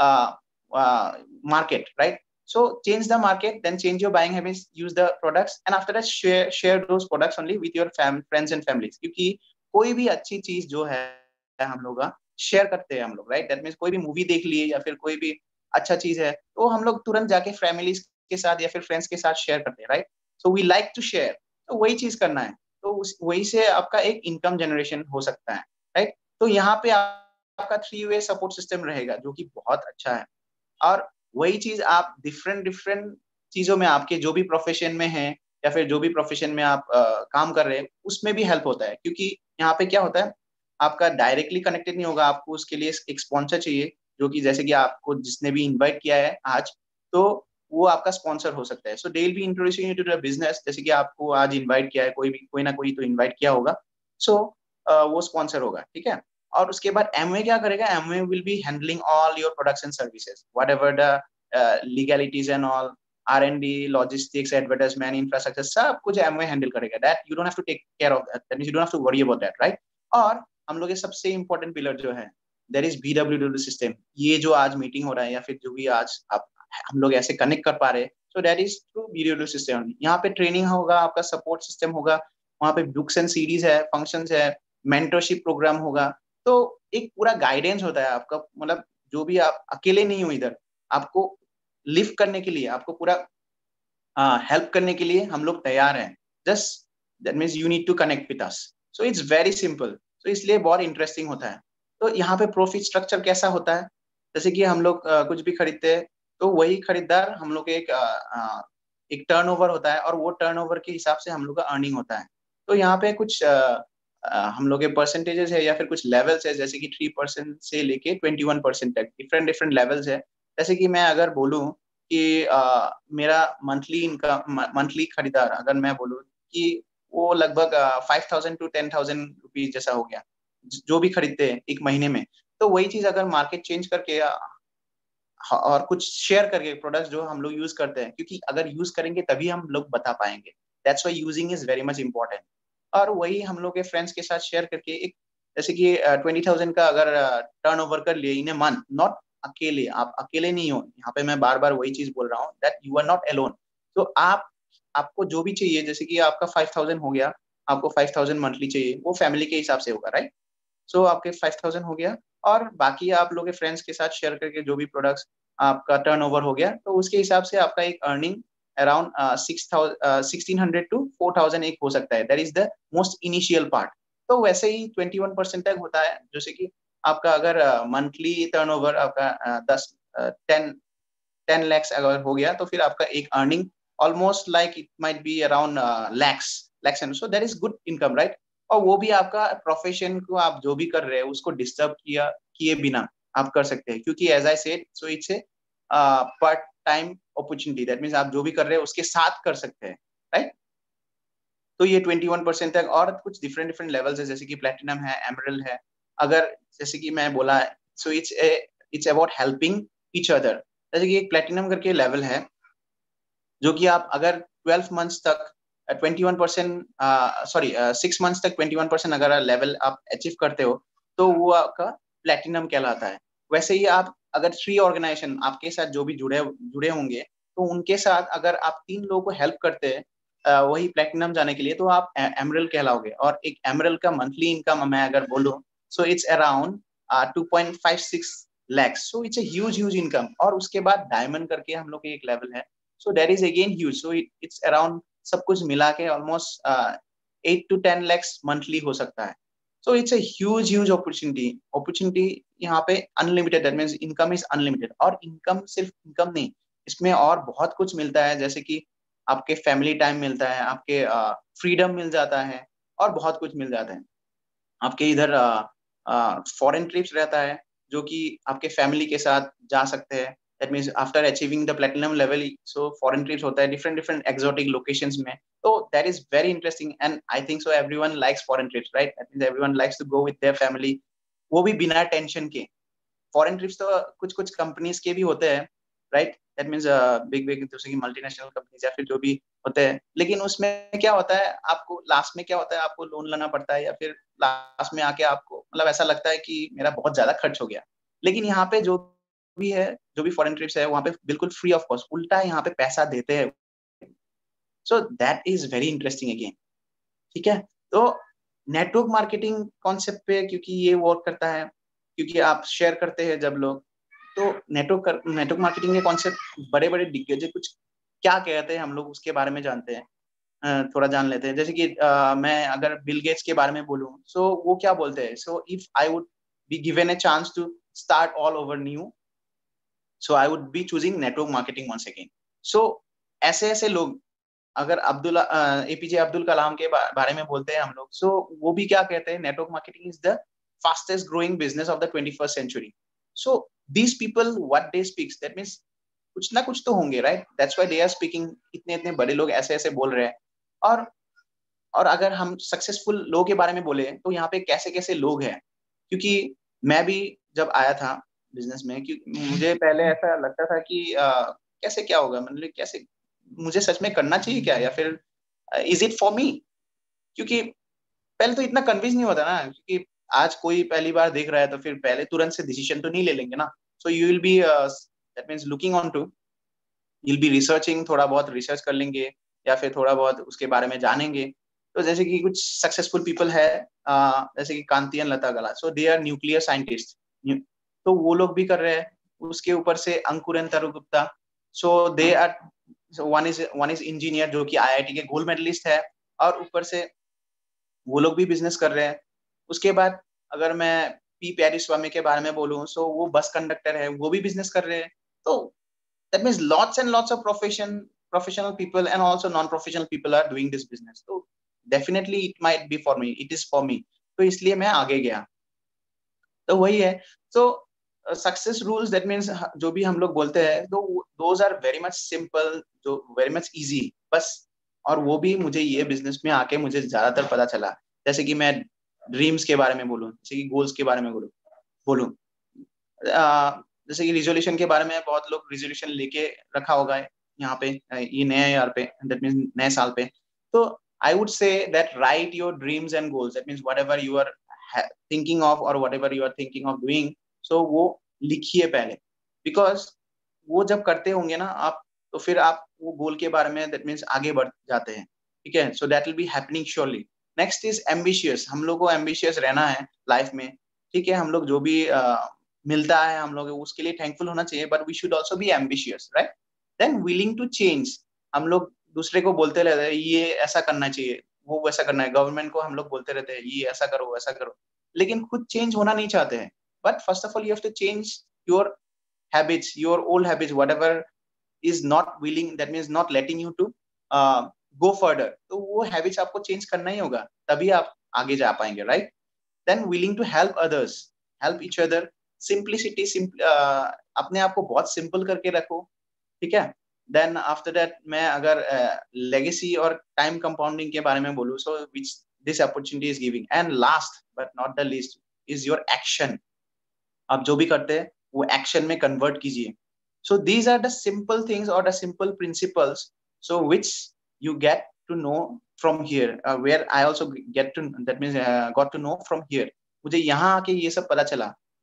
market, right? So change the market, then change your buying habits, use the products, and after that share those products only with your friends and families. क्योंकि कोई भी अच्छी चीज जो है हम लोग शेयर करते हैं हम लोग, राइट? दैट मींस कोई भी मूवी देख लिए या फिर कोई भी अच्छा चीज है तो हम लोग तुरंत जाके फैमिलीज के साथ या फिर फ्रेंड्स के साथ शेयर करते हैं, right? So we like to share. तो वही चीज करना है, तो वही से आपका एक इनकम जनरेशन हो सकता है, राइट? तो यहाँ पे आपका 3-way सपोर्ट सिस्टम रहेगा, जो कि बहुत अच्छा है. और वही चीज आप डिफरेंट चीजों में, आपके जो भी प्रोफेशन में है या फिर जो भी प्रोफेशन में आप काम कर रहे हैं, उसमें भी हेल्प होता है. क्योंकि यहाँ पे क्या होता है, आपका डायरेक्टली कनेक्टेड नहीं होगा, आपको उसके लिए एक स्पॉन्सर चाहिए, जो कि जैसे कि आपको जिसने भी इनवाइट किया है आज, तो वो आपका स्पॉन्सर हो सकता है. So they will be introducing you to the business. जैसे कि आपको आज इनवाइट किया है, कोई ना कोई तो इनवाइट किया होगा, सो वो स्पॉन्सर होगा, ठीक है? और उसके बाद एमवे क्या करेगा, Amway will be handling all your products and services, whatever the legalities and all, R&D, logistics, advertisement, infrastructure, सब कुछ एमवे हैंडल करेगा. That you don't have to take care of that, that means you don't have to worry about that, right? और हम लोग के सबसे इंपॉर्टेंट पिलर जो है, देयर इज BWW सिस्टम. ये जो आज मीटिंग हो रहा है या फिर जो भी आज आप हम लोग ऐसे कनेक्ट कर पा रहे हैं, so that is through BWW system. यहाँ पे ट्रेनिंग होगा, आपका सपोर्ट सिस्टम होगा, वहाँ पे बुक्स एंड सीरीज है, फंक्शंस है, मेंटरशिप प्रोग्राम होगा. तो एक पूरा गाइडेंस होता है आपका, मतलब जो भी आप अकेले नहीं हो इधर, आपको लिफ्ट करने के लिए, आपको पूरा हेल्प करने के लिए हम लोग तैयार हैं. Just that means you need to connect with us. So it's very simple. तो इसलिए बहुत इंटरेस्टिंग होता है. तो यहाँ पे प्रॉफिट स्ट्रक्चर कैसा होता है, जैसे कि हम लोग कुछ भी खरीदते हैं तो वही खरीदार हम लोग एक टर्नओवर होता है, और वो टर्नओवर के हिसाब से हम लोग का अर्निंग होता है. तो यहाँ पे कुछ हम लोग के परसेंटेजेस है या फिर कुछ लेवल्स है, जैसे कि 3% से लेके 21% तक डिफरेंट लेवल्स है. जैसे कि मैं अगर बोलूँ कि मेरा मंथली इनकम, मंथली खरीदार अगर मैं बोलूँ कि वो लगभग 5,000 to 10,000 रुपीज जैसा हो गया, जो भी खरीदते हैं एक महीने में. तो वही चीज अगर मार्केट चेंज करके और कुछ शेयर करके प्रोडक्ट्स जो हम लोग यूज करते हैं, क्योंकि अगर यूज करेंगे तभी हम लोग बता पाएंगे. That's why using is very much important. और वही हम लोग के फ्रेंड्स के साथ शेयर करके एक, जैसे कि 20,000 का अगर टर्नओवर कर लिए इन ए मंथ, नॉट अकेले, आप अकेले नहीं हो. यहाँ पे मैं बार बार वही चीज बोल रहा हूँ, that you are not alone. तो आपको जो भी चाहिए, जैसे कि आपका 5,000 हो गया, आपको 5,000 मंथली चाहिए, वो फैमिली के हिसाब से होगा, राइट? सो आपके 5,000 हो गया, और बाकी आप लोग के फ्रेंड्स के साथ शेयर करके जो भी प्रोडक्ट्स आपका टर्नओवर हो गया, तो उसके हिसाब से आपका एक अर्निंग अराउंड 1,600 to 4,000 एक हो सकता है. That is the most initial part. तो वैसे ही 21% तक होता है, जैसे कि आपका अगर मंथली टर्नओवर आपका 10 lakhs अगर हो गया, तो फिर आपका एक earning almost like it might be around lakhs and so that is good income, right? और वो भी आपका प्रोफेशन को आप जो भी कर रहे हैं उसको डिस्टर्ब किए बिना आप कर सकते हैं, क्योंकि as I said, so it's a part time opportunity. That means आप जो भी कर रहे हैं उसके साथ कर सकते हैं, राइट? तो ये 21% तक, और कुछ डिफरेंट लेवल्स है, जैसे कि प्लैटिनम है, एमरल्ड है. अगर जैसे कि मैं बोला, so it's about helping each other. जैसे कि एक प्लैटिनम करके लेवल है, जो कि आप अगर 12 मंथ्स तक 21% 6 मंथ्स तक 21% अगर लेवल आप अचीव करते हो, तो वो आपका प्लैटिनम कहलाता है. वैसे ही आप अगर 3 ऑर्गेनाइजेशन आपके साथ जो भी जुड़े होंगे, तो उनके साथ अगर आप 3 लोगों को हेल्प करते हैं वही प्लेटिनम जाने के लिए, तो आप एमरल्ड कहलाओगे। और एक एमरल्ड का मंथली इनकम मैं अगर बोलूं, so it's around 2.56 lakhs, so it's a huge income। और उसके बाद डायमंड करके हम लोग एक लेवल है, so that is again huge, so it's around सब कुछ मिला के ऑलमोस्ट 8 to 10 lakhs मंथली हो सकता है। so it's a huge opportunity यहाँ पे unlimited, that means income is unlimited। और इनकम सिर्फ इनकम नहीं, इसमें और बहुत कुछ मिलता है, जैसे कि आपके फैमिली टाइम मिलता है, आपके फ्रीडम मिल जाता है, और बहुत कुछ मिल जाता है। आपके इधर फॉरेन ट्रिप्स रहता है, जो कि आपके फैमिली के साथ जा सकते हैं। That means after achieving the platinum level, so foreign trips होता है डिफरेंट एक्सोटिक लोकेशंस में। तो that is very interesting, and I think so everyone likes foreign trips, right? That means everyone likes to go with their family, वो भी बिना टेंशन के। फॉरेन ट्रिप्स तो कुछ कंपनीज के भी होते हैं, राइट? दैट मीन्स बिग जैसे कि मल्टीनेशनल कंपनीज या फिर जो भी होते हैं, लेकिन उसमें क्या होता है, आपको लास्ट में क्या होता है, आपको लोन लेना पड़ता है, या फिर लास्ट में आके आपको मतलब ऐसा लगता है कि मेरा बहुत ज्यादा खर्च हो गया। लेकिन यहाँ पे जो भी है, जो भी फॉरेन ट्रिप्स है, वहाँ पे बिल्कुल फ्री ऑफ कॉस्ट, उल्टा यहाँ पे पैसा देते हैं। So that is very interesting again. ठीक है, तो नेटवर्क मार्केटिंग कॉन्सेप्ट पे क्योंकि ये वर्क करता है, क्योंकि आप शेयर करते हैं जब लोग, तो नेटवर्क मार्केटिंग के कॉन्सेप्ट बड़े बड़े दिग्गज कुछ क्या कहते हैं हम लोग उसके बारे में जानते हैं, थोड़ा जान लेते हैं। जैसे कि मैं अगर बिल गेट्स के बारे में बोलूं, सो वो क्या बोलते हैं, so if I would be given a chance to start all over new, so I would be choosing network marketing once again. So ऐसे लोग, अगर एपीजे अब्दुल कलाम के बारे में बोलते हैं हम लोग, सो वो भी क्या कहते हैं, network marketing is the fastest growing business of the 21st century. So these people what they speaks, that means कुछ ना कुछ तो होंगे, right? That's why they are speaking, इतने बड़े लोग ऐसे बोल रहे हैं। और अगर हम सक्सेसफुल लोगों के बारे में बोले, तो यहाँ पे कैसे कैसे लोग हैं, क्योंकि मैं भी जब आया था बिजनेस में, क्योंकि मुझे पहले ऐसा लगता था कि कैसे क्या होगा, मतलब कैसे मुझे सच में करना चाहिए क्या, या फिर इज इट फॉर मी? क्योंकि पहले तो इतना कन्विंस नहीं होता ना, क्योंकि आज कोई पहली बार देख रहा है, तो फिर पहले तुरंत से डिसीजन तो नहीं ले लेंगे ना। So you will be that means looking on to, you will be researching, थोड़ा बहुत रिसर्च कर लेंगे, या फिर थोड़ा बहुत उसके बारे में जानेंगे। तो जैसे कि कुछ सक्सेसफुल पीपल है, जैसे कि कांतियन लता गला, so they are nuclear scientist, तो वो लोग भी कर रहे हैं। उसके ऊपर से अंकुरन तरुगुप्ता, so they are, one is engineer जो कि आईआईटी के गोल्ड मेडलिस्ट है, और ऊपर से वो लोग भी बिजनेस कर रहे हैं। उसके बाद अगर मैं पी प्यारी स्वामी के बारे में बोलूं, सो वो बस कंडक्टर है, वो भी बिजनेस कर रहे हैं। तो that means lots and lots of professional people and also non-professional people are doing this business, so definitely it might be for me, it is for me, तो इसलिए मैं आगे गया। तो वही है। so success rules, that means जो भी हम लोग बोलते हैं, तो those are very much simple, जो वेरी मच इजी बस। और वो भी मुझे ये बिजनेस में आके मुझे ज्यादातर पता चला। जैसे कि मैं ड्रीम्स के बारे में बोलूं, जैसे कि गोल्स के बारे में बोलूं, जैसे कि रिजोल्यूशन के बारे में बहुत लोग रिजोल्यूशन लेके रखा होगा यहाँ पे, ये नए ईयर पे, दैट मीन्स नए साल पे। तो I would say that write your dreams and goals, that means whatever you are thinking of और whatever you are thinking of doing, so वो लिखिए पहले, बिकॉज वो जब करते होंगे ना आप, तो फिर आप वो गोल के बारे में दैट मीन्स आगे बढ़ जाते हैं। ठीक है, so that will be happening surely. Next is ambitious, हम लोग को एम्बिशियस रहना है लाइफ में। ठीक है, हम लोग जो भी मिलता है हम लोग उसके लिए थैंकफुल होना चाहिए, but we should also be ambitious, right? Then willing to change, हम लोग दूसरे को बोलते रहते हैं ये ऐसा करना चाहिए, वो वैसा करना है, गवर्नमेंट को हम लोग बोलते रहते हैं ये ऐसा करो वैसा करो, लेकिन खुद चेंज होना नहीं चाहते हैं। But first of all you have to change your habits, your old habits, whatever is not willing, that means not letting you to go further, तो वो हैबिट्स आपको चेंज करना ही होगा, तभी आप आगे जा पाएंगे, right? Then willing to help others, help each other, simplicity, अपने आप को बहुत सिंपल करके रखो। ठीक है, देन आफ्टर दैट मैं अगर लेगेसी और टाइम कंपाउंडिंग के बारे में बोलूं, so which this opportunity is giving, and last but not the least is your action. आप जो भी करते हैं वो एक्शन में कन्वर्ट कीजिए। So these are the simple things और the simple principles, so which you get to know from here, where I also get to, that means got to know from here. मुझे यहाँ आके ये सब पता चला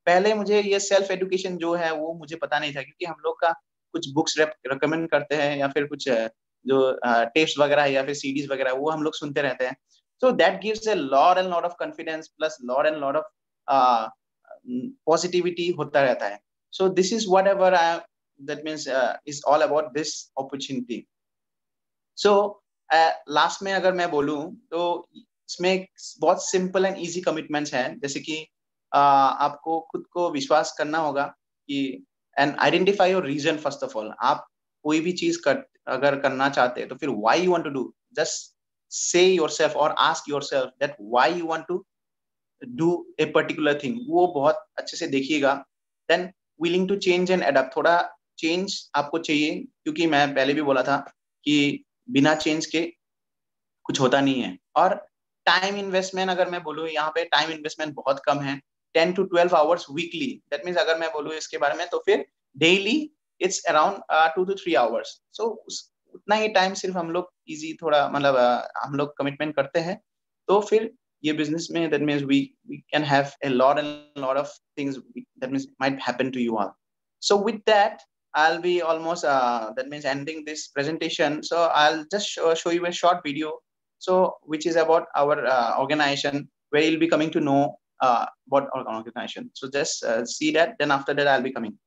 पहले मुझे ये सेल्फ एजुकेशन जो है वो मुझे पता नहीं था, क्योंकि हम लोग का कुछ बुक्स रिकमेंड करते हैं या फिर कुछ जो टेस्ट वगैरह या फिर सीडीज वगैरह वो हम लोग सुनते रहते हैं. So that gives a lot and lot of confidence plus lot and lot of positivity होता रहता है. So this is whatever that means is all about this opportunity. So last में अगर मैं बोलूं तो इसमें बहुत सिंपल एंड इजी कमिटमेंट्स हैं, जैसे कि आपको खुद को विश्वास करना होगा कि and identify your reason. First of all, आप कोई भी चीज अगर करना चाहते हैं तो फिर why you want to do, just say yourself or ask yourself that why you want to do a particular thing. वो बहुत अच्छे से देखिएगा. Then willing to change and adapt. थोड़ा change आपको चाहिए, क्योंकि मैं पहले भी बोला था कि बिना change के कुछ होता नहीं है. और time investment अगर मैं बोलूँ, यहाँ पे time investment बहुत कम है, 10 to 12 hours weekly. That means अगर मैं बोलूँ इसके बारे में तो फिर daily it's around 2 to 3 hours. So उतना ही टाइम सिर्फ हम लोग इजी थोड़ा मतलब हम लोग कमिटमेंट करते हैं तो फिर ये बिजनेस में that means we can have a lot of things that means might happen to you all. So with that I'll be almost that means ending this presentation. So I'll just show you a short video so which is about our organization, where you'll be coming to know about our organization. So just see that, then after that I'll be coming.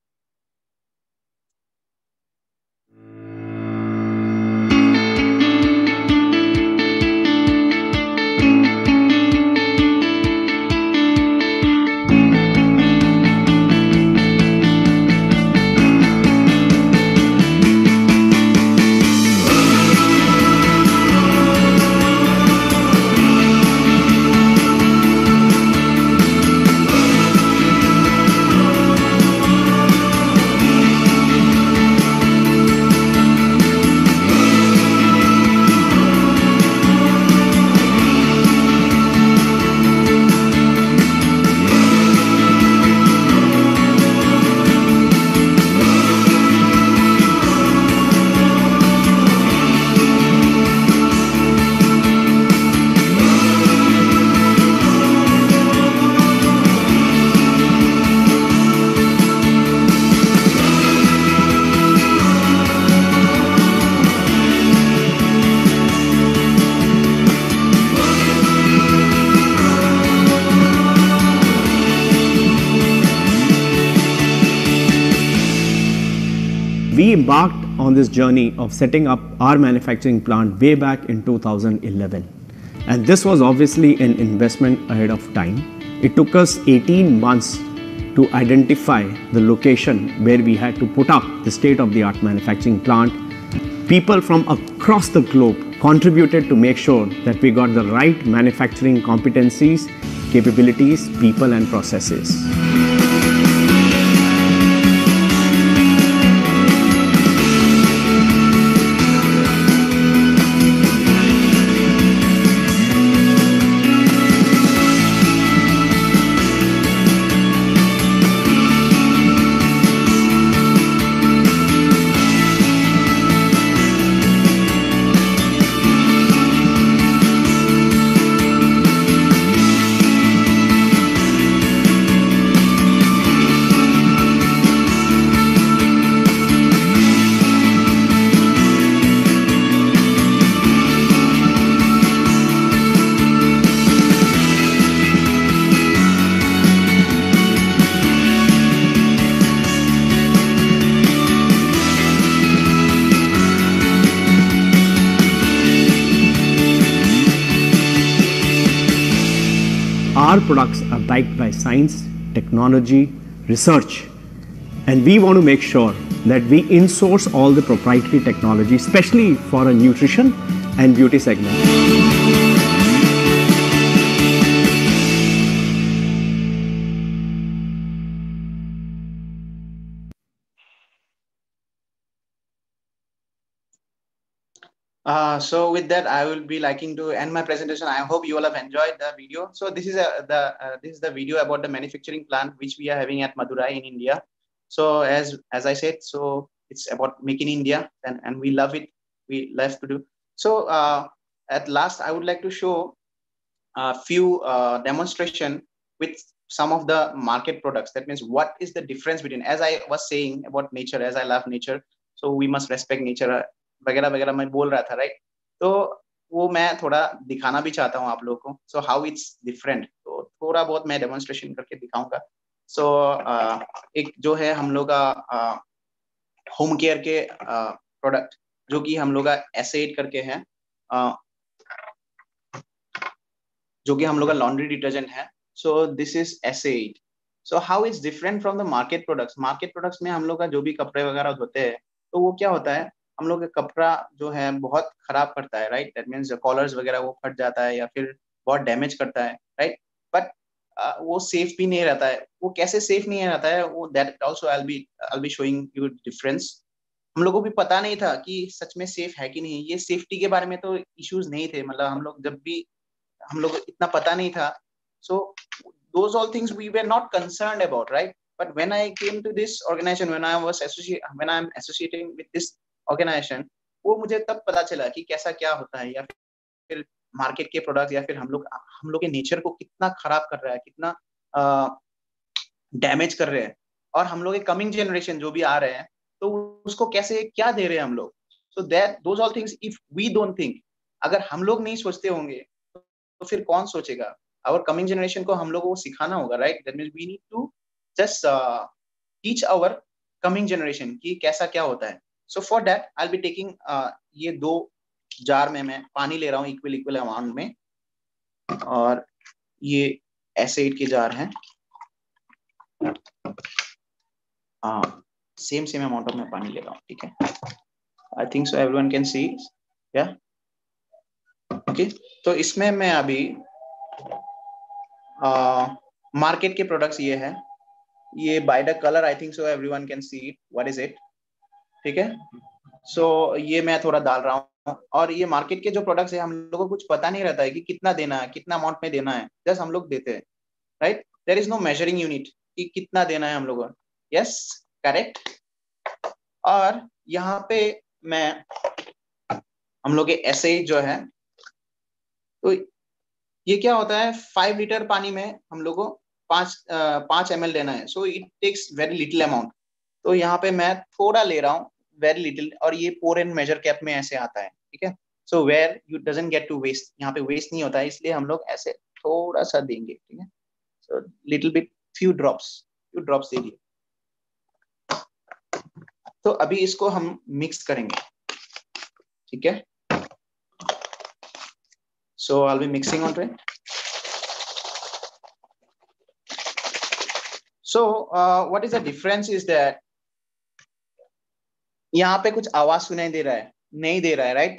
We embarked on this journey of setting up our manufacturing plant way back in 2011. And this was obviously an investment ahead of time. It took us 18 months to identify the location where we had to put up the state-of-the-art manufacturing plant. People from across the globe contributed to make sure that we got the right manufacturing competencies, capabilities, people and processes. Our products are backed by science, technology, research, and we want to make sure that we in-source all the proprietary technology, especially for a nutrition and beauty segment. So with that, I will be liking to end my presentation. I hope you all have enjoyed the video. So this is the video about the manufacturing plant which we are having at Madurai in India. So as I said, so it's about Make in India, and we love it. We love to do. So at last, I would like to show a few demonstration with some of the market products. That means what is the difference between, as I was saying about nature, as I love nature, so we must respect nature वगैरह वगैरह मैं बोल रहा था, right? तो वो मैं थोड़ा दिखाना भी चाहता हूँ आप लोगों को, so how it's different, तो थोड़ा बहुत मैं डेमोन्स्ट्रेशन करके दिखाऊंगा. So एक जो है हम लोग का होम केयर के प्रोडक्ट जो कि हम लोग का एसेड करके है, जो कि हम लोग का लॉन्ड्री डिटर्जेंट है. So this is acid. So how it's different from the market products? Market products में हम लोग का जो भी कपड़े वगैरह धोते हैं तो वो क्या होता है, हम लोग का कपड़ा जो है बहुत खराब करता है, राइट? दैट मीन्स कॉलर्स वगैरह वो फट जाता है या फिर बहुत डैमेज करता है, राइट? बट वो सेफ भी नहीं रहता है. वो कैसे सेफ नहीं रहता है, वो that also I will be showing you difference. हम लोगों को भी पता नहीं था कि सच में सेफ है कि नहीं. ये सेफ्टी के बारे में तो इश्यूज नहीं थे, मतलब हम लोग जब भी हम लोग को इतना पता नहीं था. So those all things we were not concerned about, right? But when I came to this organization, when I'm associating with this organization, वो मुझे तब पता चला कि कैसा क्या होता है, या फिर मार्केट के प्रोडक्ट या फिर हम लोग के नेचर को कितना खराब कर रहा है, कितना डैमेज कर रहे हैं, और हम लोग के कमिंग जनरेशन जो भी आ रहे हैं तो उसको कैसे क्या दे रहे हैं हम लोग. So that those all things if we don't think, अगर हम लोग नहीं सोचते होंगे तो फिर कौन सोचेगा? Our coming generation को हम लोगों को सिखाना होगा, right? That means we need to just teach our coming generation कि कैसा क्या होता है. So for that I'll be taking ये 2 जार में मैं पानी ले रहा हूँ इक्वल अमाउंट में, और ये एसिड के जार हैं, सेम अमाउंट ऑफ मैं पानी ले रहा हूँ, ठीक है? I think so everyone can see, yeah? Okay, तो इसमें मैं अभी मार्केट के प्रोडक्ट्स ये है, ये by the colour I think so everyone can see it, what is it, ठीक है? सो ये मैं थोड़ा डाल रहा हूँ, और ये मार्केट के जो प्रोडक्ट्स है हम लोगों को कुछ पता नहीं रहता है कि कितना देना है, कितना अमाउंट में देना है, जस्ट हम लोग देते हैं, right? There is no measuring unit कि कितना देना है हम लोगों को. Yes, correct. और यहाँ पे मैं हम लोग के ऐसे जो है, तो ये क्या होता है, 5 लीटर पानी में हम लोग को 5 ml लेना है. So it takes very little amount. तो यहाँ पे मैं थोड़ा ले रहा हूँ, वेरी लिटिल, और ये पोर एंड मेजर कैप में ऐसे आता है, ठीक है? So where you doesn't get to waste, यहाँ पे वेस्ट नहीं होता है, इसलिए हम लोग ऐसे थोड़ा सा देंगे, ठीक है? So little bit, few drops दे दिए. तो अभी इसको हम मिक्स करेंगे, ठीक है? So I'll be mixing onto it. So what is the difference is that यहाँ पे कुछ आवाज सुनाई दे रहा है, नहीं दे रहा है, right?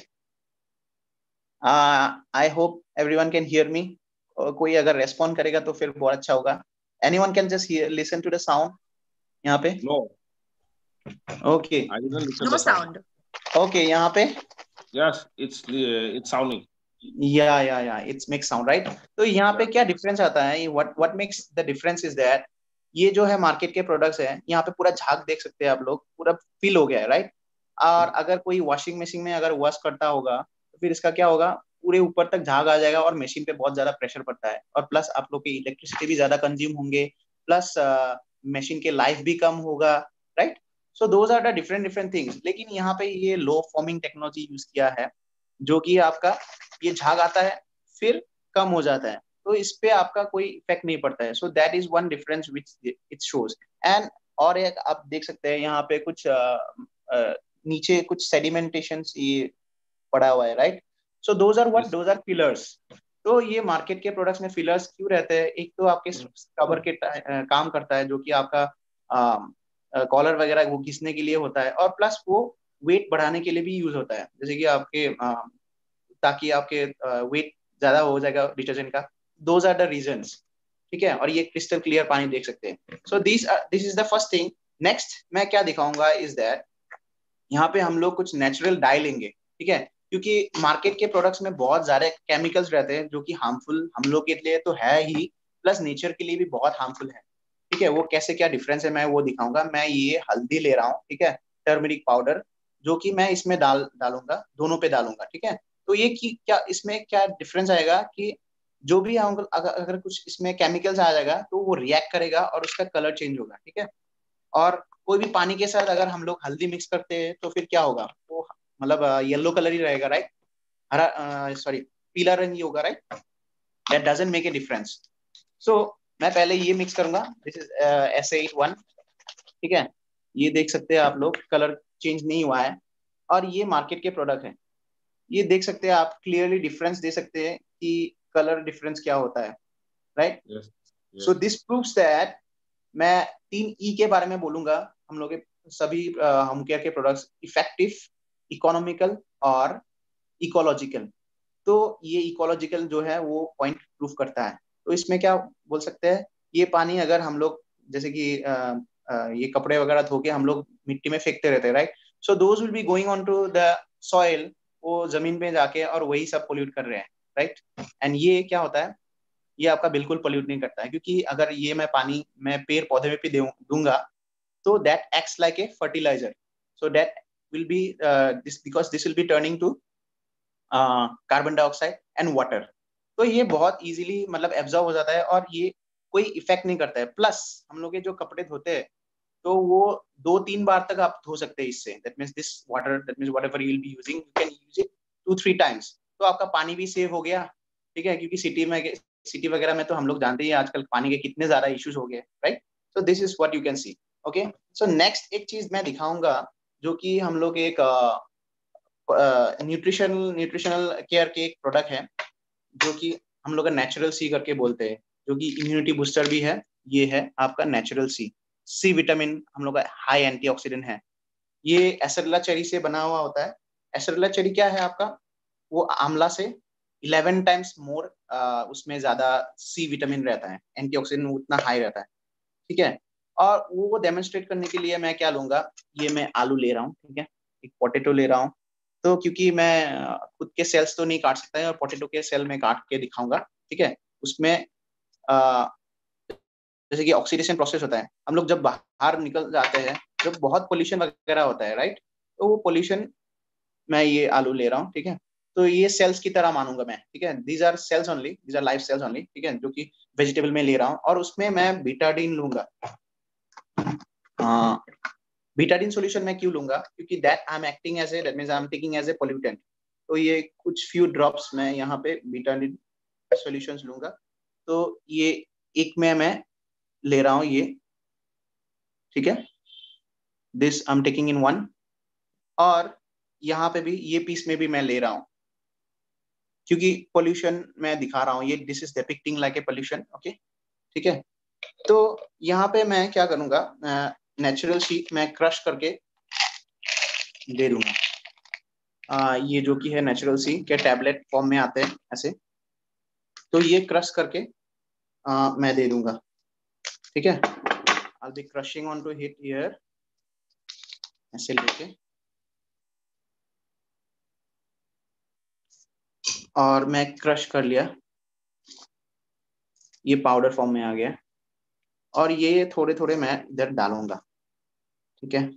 I hope everyone can hear me. कोई अगर रेस्पॉन्ड करेगा तो फिर बहुत अच्छा होगा. Anyone can just listen to the sound यहाँ पे? No. Okay. I didn't listen No to sound. Okay, यहाँ पे? Yes, it's sounding. Yeah, it's mixed sound, right? तो यहाँ पे क्या डिफरेंस आता है? What makes the difference is that ये जो है मार्केट के प्रोडक्ट्स है, यहाँ पे पूरा झाग देख सकते हैं आप लोग, पूरा फिल हो गया है, राइट? और अगर कोई वॉशिंग मशीन में अगर वॉश करता होगा तो फिर इसका क्या होगा, पूरे ऊपर तक झाग आ जाएगा और मशीन पे बहुत ज्यादा प्रेशर पड़ता है, और प्लस आप लोग की इलेक्ट्रिसिटी भी ज्यादा कंज्यूम होंगे, प्लस मशीन के लाइफ भी कम होगा, right? So those are the different things. लेकिन यहाँ पे ये लो फॉर्मिंग टेक्नोलॉजी यूज किया है, जो कि आपका ये झाग आता है फिर कम हो जाता है, तो इस पे आपका कोई इफेक्ट नहीं पड़ता है. So that is one difference which it shows. And और एक आप देख सकते हैं यहाँ पे कुछ नीचे कुछ सेडिमेंटेशन ये पड़ा हुआ है, right? So those are what, those are fillers. तो ये मार्केट के प्रोडक्ट्स में फिलर्स क्यों रहते हैं? एक तो आपके कवर के काम करता है, जो कि आपका कॉलर वगैरह वो घिसने के लिए होता है, और प्लस वो वेट बढ़ाने के लिए भी यूज होता है, जैसे कि आपके ताकि आपके वेट ज्यादा हो जाएगा डिटर्जेंट का. दोज आर द रीजंस, ठीक है? और ये क्रिस्टल क्लियर पानी देख सकते हैं. So this is the first thing. Next मैं क्या दिखाऊंगा इज दैट यहाँ पे हम लोग कुछ नेचुरल डाई लेंगे, ठीक है? क्योंकि मार्केट के प्रोडक्ट्स में बहुत ज्यादा केमिकल्स रहते हैं जो कि हार्मफुल हम लोग के लिए तो है ही, प्लस नेचर के लिए भी बहुत हार्मफुल है, ठीक है? वो कैसे क्या डिफरेंस है मैं वो दिखाऊंगा. मैं ये हल्दी ले रहा हूँ, ठीक है? टर्मरिक पाउडर, जो कि मैं इसमें डालूंगा, दोनों पे डालूंगा, ठीक है? तो ये क्या इसमें क्या डिफरेंस आएगा कि जो भी अगर कुछ इसमें केमिकल्स आ जाएगा तो वो रिएक्ट करेगा और उसका कलर चेंज होगा, ठीक है। और कोई भी पानी के साथ अगर हम लोग हल्दी मिक्स करते हैं तो फिर क्या होगा, वो मतलब येलो कलर ही रहेगा, राइट, हरा सॉरी पीला रंग ही होगा, right. That doesn't make a difference. So मैं पहले ये मिक्स करूंगा, दिस इज SA1, ठीक है। ये देख सकते हैं आप लोग, कलर चेंज नहीं हुआ है और ये मार्केट के प्रोडक्ट है। ये देख सकते हैं आप, क्लियरली डिफरेंस दे सकते हैं कि कलर डिफरेंस क्या होता है, right. So this proves that, मैं 3E के बारे में बोलूंगा हम लोग के सभी होम केयर के प्रोडक्ट्स, इफेक्टिव, इकोनॉमिकल और इकोलॉजिकल। तो ये इकोलॉजिकल जो है वो पॉइंट प्रूफ करता है। तो इसमें क्या बोल सकते हैं, ये पानी अगर हम लोग जैसे कि ये कपड़े वगैरह धो के हम लोग मिट्टी में फेंकते रहते हैं, right, so those will be going on to the soil, वो जमीन पे जाके और वही सब पोल्यूट कर रहे हैं, राइट। एंड ये क्या होता है, ये आपका बिल्कुल पोल्यूट नहीं करता है, क्योंकि अगर ये मैं पानी मैं पेड़ पौधे में भी दूंगा तो that acts like a fertilizer, so that will be this, because this will be turning to carbon dioxide and water. तो ये बहुत इजीली मतलब एब्जॉर्ब हो जाता है और ये कोई इफेक्ट नहीं करता है। प्लस हम लोग के जो कपड़े धोते हैं तो वो 2-3 बार तक आप धो सकते हैं इससे। That means this water, that means whatever you will be using, you can use it 2-3 times. तो आपका पानी भी सेव हो गया, ठीक है, क्योंकि सिटी वगैरह में तो हम लोग जानते ही आजकल पानी के कितने ज्यादा इश्यूज हो गए, right. So this is what you can see. Okay, so next एक चीज मैं दिखाऊंगा जो कि हम लोग एक न्यूट्रिशनल केयर के एक प्रोडक्ट है जो कि हम लोग नेचुरल सी करके बोलते हैं, जो कि इम्यूनिटी बूस्टर भी है। ये है आपका नेचुरल सी विटामिन, हम लोग का हाई एंटीऑक्सीडेंट है। ये एसरला चेरी से बना हुआ होता है। एसरला चेरी क्या है आपका, वो आंवला से 11 टाइम्स मोर उसमें ज्यादा सी विटामिन रहता है, एंटीऑक्सीडेंट उतना हाई रहता है, ठीक है। और वो डेमोन्स्ट्रेट करने के लिए मैं क्या लूंगा, ये मैं आलू ले रहा हूँ, ठीक है, एक पोटेटो ले रहा हूँ। तो क्योंकि मैं खुद के सेल्स तो नहीं काट सकता है और पोटेटो के सेल में काट के दिखाऊंगा, ठीक है। उसमें जैसे कि ऑक्सीडेशन प्रोसेस होता है, हम लोग जब बाहर निकल जाते हैं, जब बहुत पोल्यूशन वगैरह होता है, राइट, तो वो पोल्यूशन, मैं ये आलू ले रहा हूँ, ठीक है। तो ये सेल्स की तरह मानूंगा मैं, ठीक है, these are cells only, these are life cells only, ठीक है, जो कि वेजिटेबल में ले रहा हूँ। और उसमें मैं बीटाडीन लूंगा। बीटाडीन सॉल्यूशन मैं क्यों लूंगा, क्योंकि that I am acting as a, that means I am taking as a pollutant. तो ये कुछ फ्यू ड्रॉप्स मैं यहाँ पे बीटाडीन सॉल्यूशंस लूंगा। तो ये एक में मैं ले रहा हूँ ये, ठीक है, this I am taking in 1। और यहाँ पे भी ये पीस में भी मैं ले रहा हूँ, क्योंकि पोल्यूशन मैं दिखा रहा हूँ, ये this is depicting like a pollution, okay, ठीक है। तो यहाँ पे मैं क्या करूंगा, नेचुरल शीट मैं क्रश करके दे दूंगा। ये जो कि है नेचुरल सी के टैबलेट फॉर्म में आते हैं ऐसे, तो ये क्रश करके मैं दे दूंगा, ठीक है। I'll be crushing onto it here, ऐसे लेके, और मैं क्रश कर लिया, ये पाउडर फॉर्म में आ गया। और ये थोड़े थोड़े मैं इधर डालूंगा, ठीक है।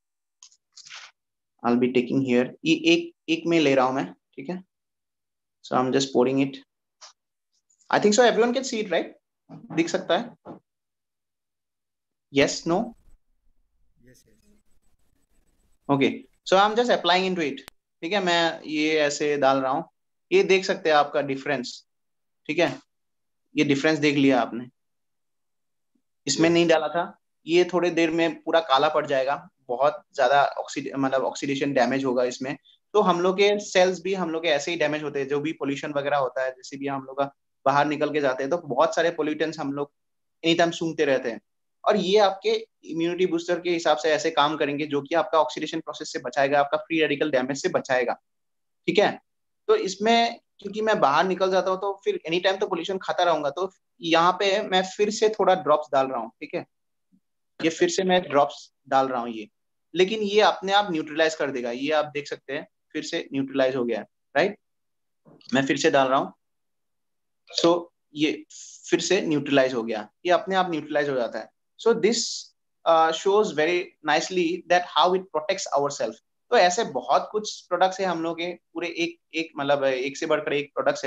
I'll be taking here, ये एक में ले रहा हूं मैं, ठीक है। So I'm just pouring it. I think so everyone can see it, right? दिख सकता है? Yes, no? Yes, yes. Okay, so I'm just applying into it, ठीक है। मैं ये ऐसे डाल रहा हूँ, ये देख सकते हैं आपका डिफरेंस, ठीक है। ये डिफरेंस देख लिया आपने, इसमें नहीं डाला था, ये थोड़ी देर में पूरा काला पड़ जाएगा, बहुत ज्यादा मतलब ऑक्सीडेशन डैमेज होगा इसमें। तो हम लोग के सेल्स भी हम लोग के ऐसे ही डैमेज होते हैं, जो भी पोल्यूशन वगैरह होता है, जैसे भी हम लोग का बाहर निकल के जाते हैं तो बहुत सारे पोल्यूटेंट्स हम लोग एनी टाइम सूंघते रहते हैं। और ये आपके इम्यूनिटी बूस्टर के हिसाब से ऐसे काम करेंगे जो कि आपका ऑक्सीडेशन प्रोसेस से बचाएगा, आपका फ्री रेडिकल डैमेज से बचाएगा, ठीक है। तो इसमें क्योंकि मैं बाहर निकल जाता हूँ तो फिर एनी टाइम तो पोल्यूशन खाता रहूंगा, तो यहाँ पे मैं फिर से थोड़ा ड्रॉप्स डाल रहा हूँ, ठीक है। ये फिर से मैं ड्रॉप्स डाल रहा हूँ ये, लेकिन ये अपने आप न्यूट्रलाइज कर देगा, ये आप देख सकते हैं फिर से न्यूट्रलाइज हो गया है, राइट। मैं फिर से डाल रहा हूँ, सो ये फिर से न्यूट्रलाइज हो गया, ये अपने आप न्यूट्रलाइज हो जाता है। So this shows very nicely that how it protects ourself. तो ऐसे बहुत कुछ प्रोडक्ट्स है हम लोग के, पूरे एक मतलब एक से बढ़कर एक प्रोडक्ट्स है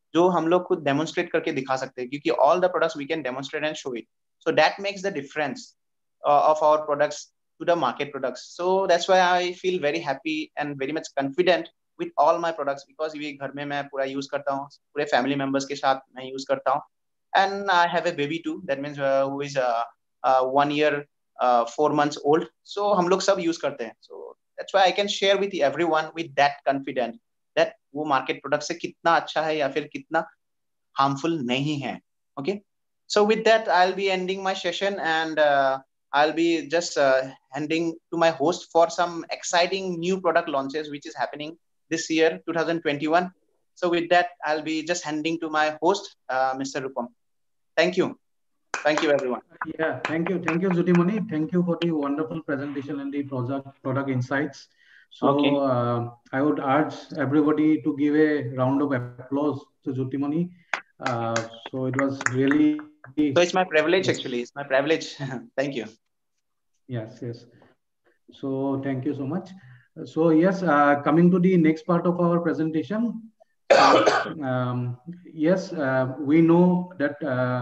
जो हम लोग खुद डेमोन्स्ट्रेट करके दिखा सकते हैं, क्योंकि all the products we can demonstrate and show it. So that makes the difference of our products to the market products. So that's why I feel very happy and very much confident with all my products, because ये घर में मैं पूरा use करता हूँ, पूरे family members के साथ मैं use करता हूँ, and I have a baby too. That means who is 1 year 4 months old. So हम लोग सब use करते हैं. So that's why I can share with everyone with that confidence that वो market product से कितना अच्छा है या फिर कितना harmful नहीं है. Okay. So with that, I'll be ending my session, and I'll be just handing to my host for some exciting new product launches which is happening this year 2021. So with that, I'll be just handing to my host, Mr. Rupam. Thank you. Thank you, everyone. Yeah, thank you, Jyotimani. Thank you for the wonderful presentation and the product insights. So Okay. I would urge everybody to give a round of applause to Jyotimani. So it was really. So it's my privilege, actually. It's my privilege. Thank you. Yes, yes. So thank you so much. So yes, coming to the next part of our presentation. So, yes, we know that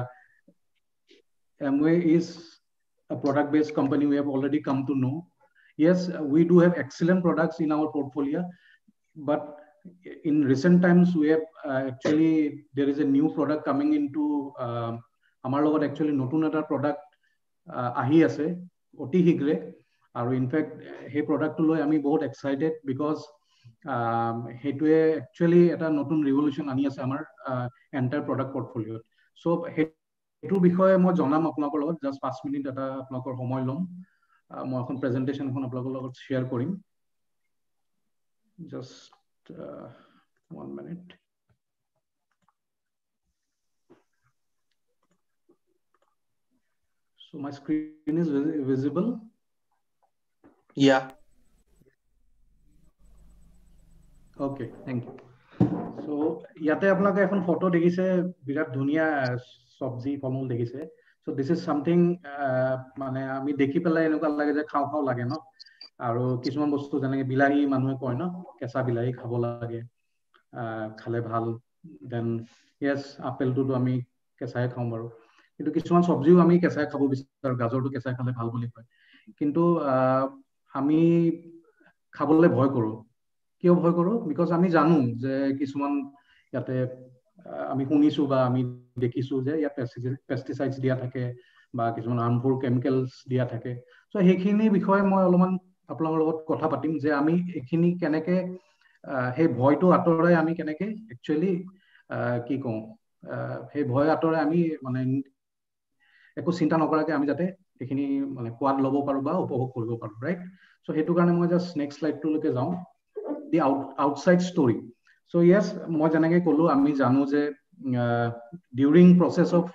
Amway is a product-based company. We have already come to know. Yes, we do have excellent products in our portfolio, but in recent times we have actually there is a new product coming into আমাৰ লগত actually নতুন এটা product আহি আছে অতি শীঘ্ৰে, আৰু ইনফেক্ট সেই প্ৰডাক্টটো লৈ আমি বহুত এক্সাইটেড বিকজ সেইটোৱে একচুৱেলি এটা নতুন ৰিভলিউশ্যন আনি আছে আমাৰ এণ্টায়াৰ প্ৰডাক্ট পৰ্টফলিঅ'ত. চ' সেইটোৰ বিষয়ে মই জনাম আপোনালোকৰ লগত, জাষ্ট 5 মিনিট এটা আপোনালোকৰ সময় ল'ম. মই এখন প্ৰেজেণ্টেশ্যন এখন আপোনালোকৰ লগত শ্বেয়াৰ কৰিম. Just 1 minute. So my screen is visible. Yeah. Okay, thank you. So ইয়াতে আপোনালোকে এখন ফটো দেখিছে, বিৰাট ধুনীয়া সবজি ফলমূল দেখিছে. So this is something মানে আমি দেখি পেলাই এনেকুৱা লাগে যে খাওঁ খাওঁ লাগে ন. আৰু কিছুমান বস্তু যেনেকৈ বিলাহী মানুহে কয় ন, কেঁচা বিলাহী খাব লাগে, খালে ভাল. দেন ইয়েছ, আপেলটোতো আমি কেঁচাই খাওঁ বাৰু, কিন্তু কিছুমান চব্জিও আমি কেঁচাই খাব বিচাৰোঁ. গাজৰটো কেঁচাই খালে ভাল বুলি কয়, কিন্তু আমি খাবলৈ ভয় কৰোঁ. কিয় ভয় কৰোঁ? বিকজ আমি জানো যে কিছুমান ইয়াতে আমি শুনিছোঁ বা আমি দেখিছোঁ যে ইয়াত পেষ্টিচাইডছ দিয়া থাকে বা কিছুমান হাৰ্মফুল কেমিকেলছ দিয়া থাকে. চ' সেইখিনি বিষয়ে মই অলপমান আপোনালোকৰ লগত কথা পাতিম যে আমি এইখিনি কেনেকৈ সেই ভয়টো আঁতৰাই আমি কেনেকৈ একচুৱেলি কি কওঁ, সেই ভয় আঁতৰাই আমি মানে একো চিন্তা নকৰাকৈ আমি যাতে এইখিনি মানে সোৱাদ ল'ব পাৰোঁ বা উপভোগ কৰিব পাৰোঁ, ৰাইট? চ' সেইটো কাৰণে মই জাষ্ট নেক্সট শ্লাইডটোলৈকে যাওঁ. The outside story. So' yes, মই যেনেকৈ ক'লোঁ, আমি জানো যে ডিউৰিং প্ৰচেছ অফ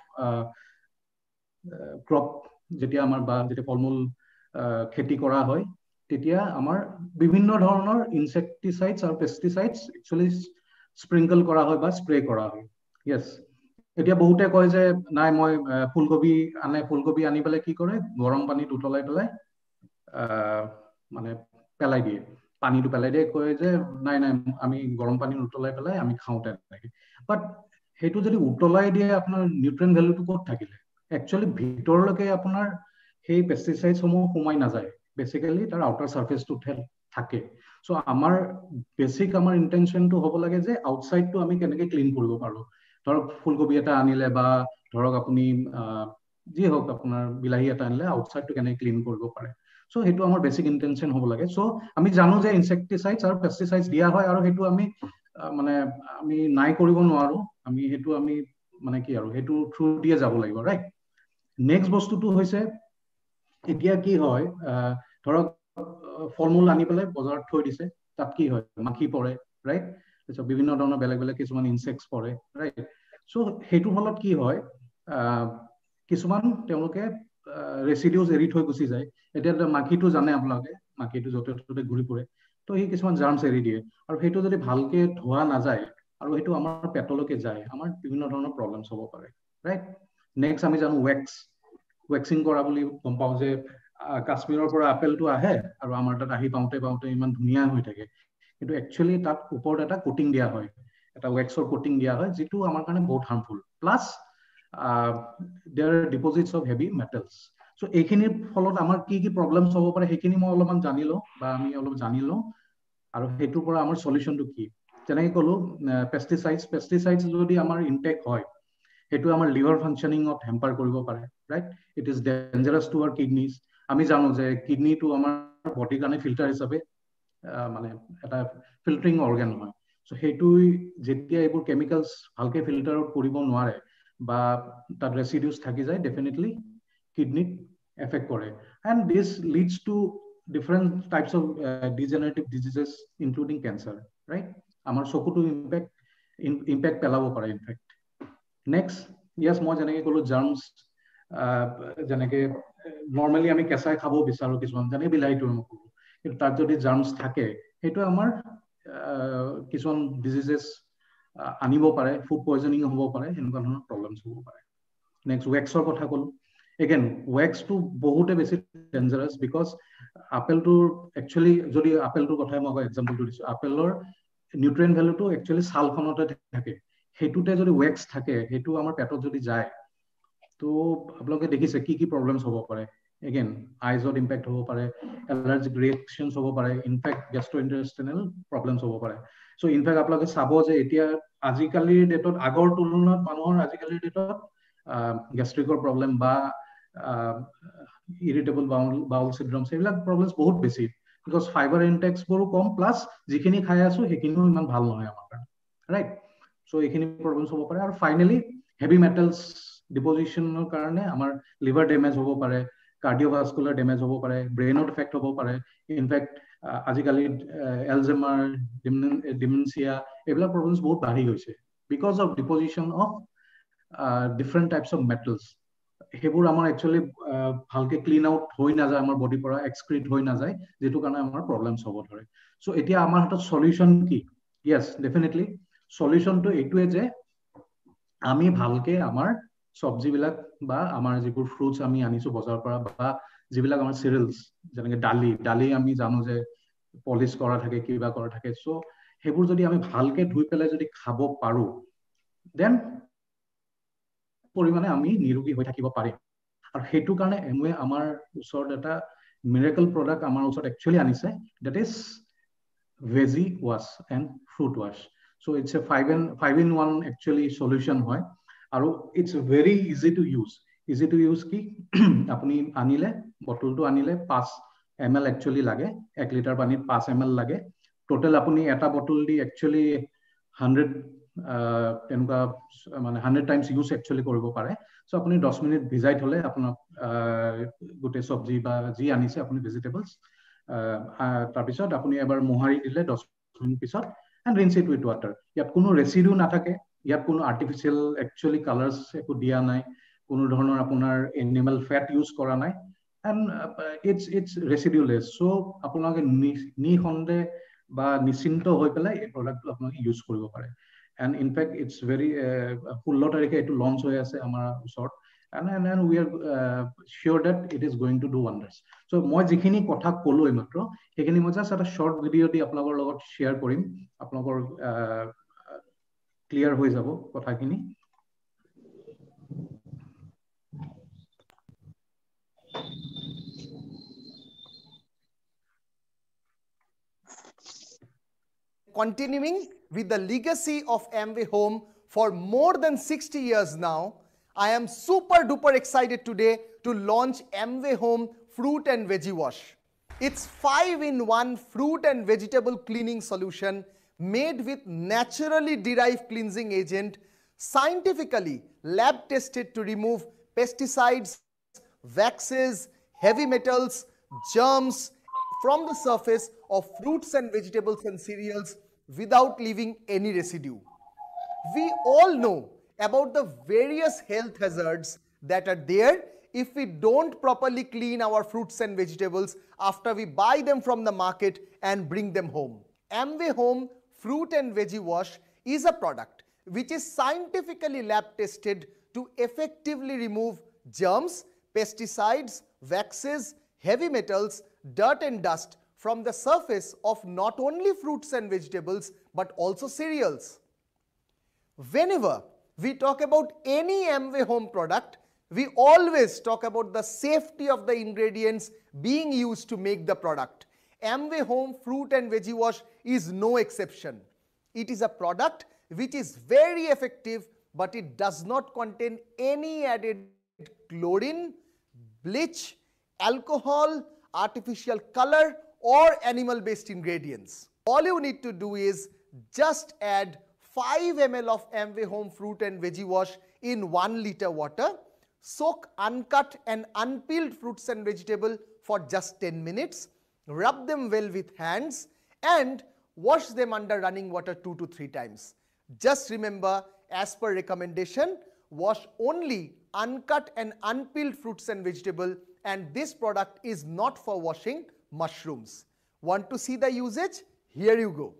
ক্ৰপ, যেতিয়া আমাৰ বা যেতিয়া ফল মূল খেতি কৰা হয়, তেতিয়া আমাৰ বিভিন্ন ধৰণৰ ইনচেক্টিচাইডছ আৰু পেষ্টিচাইডছ একচুৱেলি স্প্ৰিংকল কৰা হয় বা স্প্ৰে কৰা হয়. য়েছ, এতিয়া বহুতে কয় যে নাই মই ফুলকবি আনি পেলাই কি কৰে, গৰম পানীত উতলাই পেলাই মানে পেলাই দিয়ে, পানীটো পেলাই দিয়ে, কয় যে নাই নাই আমি গৰম পানীত উতলাই পেলাই আমি খাওঁ তেনেকৈ. বাট সেইটো যদি উতলাই দিয়ে, আপোনাৰ নিউট্ৰিয়েণ্ট ভেলুটো ক'ত থাকিলে? একচুৱেলি ভিতৰলৈকে আপোনাৰ সেই পেষ্টিচাইডছসমূহ সোমাই নাযায়, বেচিকেলি তাৰ আউটাৰ চাৰ্ফেচটোতহে থাকে. চ' আমাৰ বেচিক আমাৰ ইণ্টেনশ্যনটো হ'ব লাগে যে আউটচাইডটো আমি কেনেকৈ ক্লিন কৰিব পাৰোঁ. ধৰক ফুলকবি এটা আনিলে বা ধৰক আপুনি যি হওক আপোনাৰ বিলাহী এটা আনিলে আউটচাইডটো কেনেকৈ ক্লিন কৰিব পাৰে. চ' সেইটো আমাৰ বেচিক ইণ্টেনশ্যন হ'ব লাগে. চ' আমি জানো যে ইনচেক্টিচাইডছ আৰু পেষ্টিচাইডছ দিয়া হয়, আৰু সেইটো আমি মানে আমি নাই কৰিব নোৱাৰোঁ. আমি সেইটো আমি মানে কি আৰু সেইটো থ্ৰু দিয়ে যাব লাগিব, ৰাইট? নেক্সট বস্তুটো হৈছে, এতিয়া কি হয়, ধৰক ফল মূল আনি পেলাই বজাৰত থৈ দিছে, তাত কি হয়, মাখি পৰে, ৰাইট? তাৰপিছত বিভিন্ন ধৰণৰ বেলেগ বেলেগ কিছুমান ইনচেক্টছ পৰে, ৰাইট? চ' সেইটোৰ ফলত কি হয়, কিছুমান তেওঁলোকে ৰেচিডিউজ এৰি থৈ গুচি যায়. এতিয়া মাখিটো জানে আপোনালোকে, মাখিটো য'তে ত'তে ঘূৰি ফুৰে, তো সি কিছুমান জাৰ্মছ এৰি দিয়ে, আৰু সেইটো যদি ভালকৈ ধোৱা নাযায় আৰু সেইটো আমাৰ পেটলৈকে যায়, আমাৰ বিভিন্ন ধৰণৰ প্ৰব্লেমছ হ'ব পাৰে, ৰাইট? নেক্সট আমি জানো ৱেক্সিং কৰা বুলি গম পাওঁ যে কাশ্মীৰৰ পৰা আপেলটো আহে আৰু আমাৰ তাত আহি পাওঁতে ইমান ধুনীয়া হৈ থাকে, কিন্তু একচুৱেলি তাত ওপৰত এটা কোটিং দিয়া হয়, এটা ৱেক্সৰ কোটিং দিয়া হয় যেটো আমাৰ কাৰণে বহুত harmful plus there deposits of heavy metals so এইখিনিৰ ফলত আমাৰ কি কি প্ৰবলেমছ হ'ব পাৰে সেইখিনি মই অলপমান জানিলো বা আমি অলপ জানিলো আৰু হেতুৰ পৰা আমাৰ সলিউশনটো কি যেনেকৈ কলো পেষ্টিসাইডছ যদি আমাৰ ইনটেক হয় হেতু আমাৰ লিভাৰ ফাংশনিংত হেম্পাৰ কৰিব পাৰে right it is dangerous to our kidneys আমি জানো যে কিডনিটো আমাৰ বডিৰ কাৰণে ফিল্টাৰ হিচাপে মানে এটা ফিল্টাৰিং অৰ্গান হয় সো হেতু যেতিয়া এইবোৰ কেমিক্যালছ ভালকে ফিল্টাৰ কৰিব নোৱাৰে বা তাত ৰেসিডিউস থাকি যায় ডেফিনেটলি কিডনিক এফেক্ট কৰে and this leads to different types of degenerative diseases including cancer right amar sokutu impact pelabo pare in fact next yes moi janeke kolo germs janeke normally ami kesai khabo bisaru kisman jane bilai tu কিন্তু তাত যদি জার্মস থাকে হেতু আমাৰ কিছুমান ডিজিজেস আনিব পাৰে ফুড পয়জনিং হ'ব পাৰে এনেকুৱা ধৰণৰ প্ৰবলেমছ হ'ব পাৰে নেক্সট ৱেক্সৰ কথা কলো again wax to বহুতে বেছি ডেঞ্জাৰাছ বিকজ আপেলটোৰ একচুয়ালি যদি আপেলটোৰ কথাই মই এক্সাম্পলটো দিছো আপেলৰ নিউট্ৰিয়েন্ট ভ্যালুটো একচুয়ালি ছালখনতে থাকে হেতুতে যদি wax থাকে হেতু আমাৰ পেটত যদি যায় তো আপোনালোকে দেখিছে কি কি প্ৰবলেমছ হ'ব পাৰে again eyesত ইম্প্যাক্ট হ'ব পাৰে এলাৰ্জিক ৰিএকশনছ হ'ব পাৰে ইনফেক্ট গ্যাস্ট্ৰোইন্টেষ্টিনেল প্ৰবলেমছ হ'ব পাৰে সো ইনফেক্ট আপোনালোকে চাব যে এতিয়া আজিকালিৰ ডেটত আগৰ তুলনাত মানুহৰ আজিকালিৰ ডেটত গ্যাস্ট্ৰিকৰ প্ৰবলেম বা ইৰিটেবল বাউল সিনড্ৰোম সেইবিলাক প্ৰবলেমছ বহুত বেছি বিকজ ফাইবাৰ ইনটেক্স বোৰো কম প্লাছ যিখিনি খাই আছো সেইখিনিও ইমান ভাল নহয় আমাৰ কাৰণে ৰাইট সো এইখিনি প্ৰবলেমছ হ'ব পাৰে আৰু ফাইনালি হেভি মেটেলছ ডিপজিশনৰ কাৰণে আমাৰ লিভাৰ ডেমেজ হ'ব পাৰে কাৰ্ডিওভাস্কুলাৰ ডেমেজ হ'ব পাৰে ব্ৰেইনত এফেক্ট হ'ব পাৰে ইনফেক্ট আজিকালি এলজেমাৰ ডিমেনচিয়া এইবিলাক প্ৰবলেমছ বহুত বাঢ়ি গৈছে because of deposition of different types of metals হেবোৰ আমাৰ একচুয়ালি ভালকে ক্লিন আউট হৈ না যায় আমাৰ বডি পৰা এক্সক্ৰিট হৈ না যায় যেটো কাৰণে আমাৰ প্ৰবলেমছ হ'ব ধৰে সো এতিয়া আমাৰ হাতত সলিউশন কি yes definitely সলিউশনটো এটোৱে যে আমি ভালকে আমাৰ সবজি বিলাক বা আমাৰ যিবোৰ ফ্ৰুটস আমি আনিছো বজাৰৰ পৰা বা যিবিলাক আমাৰ সিৰিয়ালস যেনেকে ডালি আমি জানো যে পলিশ কৰা থাকে কিবা কৰা থাকে সো হেবোৰ যদি আমি ভালকে ধুই পেলাই যদি খাব পাৰো দেন পৰিমাণে আমি নিৰোগী হৈ থাকিব পাৰিম আৰু হেতু কাৰণে এমৱে আমাৰ ওচৰত এটা মিৰাকল প্ৰডাক্ট আমাৰ ওচৰত একচুয়ালি আনিছে that is veggie wash and fruit wash so it's a 5 in 1 actually solution হয় আৰু it's very easy to use কি আপুনি আনিলে বটলটো আনিলে 5 ml একচুয়ালি লাগে 1 লিটাৰ পানীত 5 ml লাগে টোটাল আপুনি এটা বটল দি একচুয়ালি 100 তেনকা মানে 100 টাইমস ইউজ একচুয়ালি কৰিব পাৰে সো আপুনি 10 মিনিট ভিজাই থলে আপোনাক গুটে সবজি বা জি আনিছে আপুনি ভেজিটেবলস তাৰ পিছত আপুনি এবাৰ মোহাৰি দিলে 10 মিনিট পিছত and rinse it with water ইয়াত কোনো ৰেসিডিউ নাথাকে ইয়াত কোনো আৰ্টিফিশিয়াল একচুয়ালি কালাৰস একো দিয়া নাই কোনো ধৰণৰ আপোনাৰ এনিমেল ফেট ইউজ কৰা নাই এন্ড it's residueless সো আপোনালোকে নিখন্দে বা নিশ্চিন্ত হৈ পেলাই এই প্ৰডাক্টটো আপোনালোকে ইউজ কৰিব পাৰে and in fact it's very 16 তাৰিখে এটো লঞ্চ হৈ আছে আমাৰ ওচৰত and we are sure that it is going to do wonders so মই যিখিনি কথা কলো এইমাত্ৰ সেইখিনি মই জাস্ট এটা শৰ্ট ভিডিও দি আপোনালোকৰ লগত শেয়াৰ কৰিম আপোনালোকৰ ক্লিয়াৰ হৈ যাব কথাখিনি Continuing with the legacy of Amway Home for more than 60 years now, I am super duper excited today to launch Amway Home Fruit and Veggie Wash. It's 5-in-1 fruit and vegetable cleaning solution made with naturally derived cleansing agent, scientifically lab tested to remove pesticides, waxes, heavy metals, germs from the surface of fruits and vegetables and cereals without leaving any residue. We all know about the various health hazards that are there if we don't properly clean our fruits and vegetables after we buy them from the market and bring them home. Amway Home Fruit and Veggie Wash is a product which is scientifically lab tested to effectively remove germs, pesticides, waxes, heavy metals, dirt and dust from the surface of not only fruits and vegetables but also cereals. Whenever we talk about any Amway Home product, we always talk about the safety of the ingredients being used to make the product. Amway Home Fruit and Veggie Wash is no exception. It is a product which is very effective, but it does not contain any added chlorine, bleach, alcohol, artificial color or animal-based ingredients. All you need to do is just add 5 ml of Amway Home Fruit and Veggie Wash in 1 liter water, soak uncut and unpeeled fruits and vegetables for just 10 minutes, rub them well with hands and wash them under running water 2 to 3 times. Just remember, as per recommendation, wash only uncut and unpeeled fruits and vegetables, and this product is not for washing mushrooms. Want to see the usage? Here you go.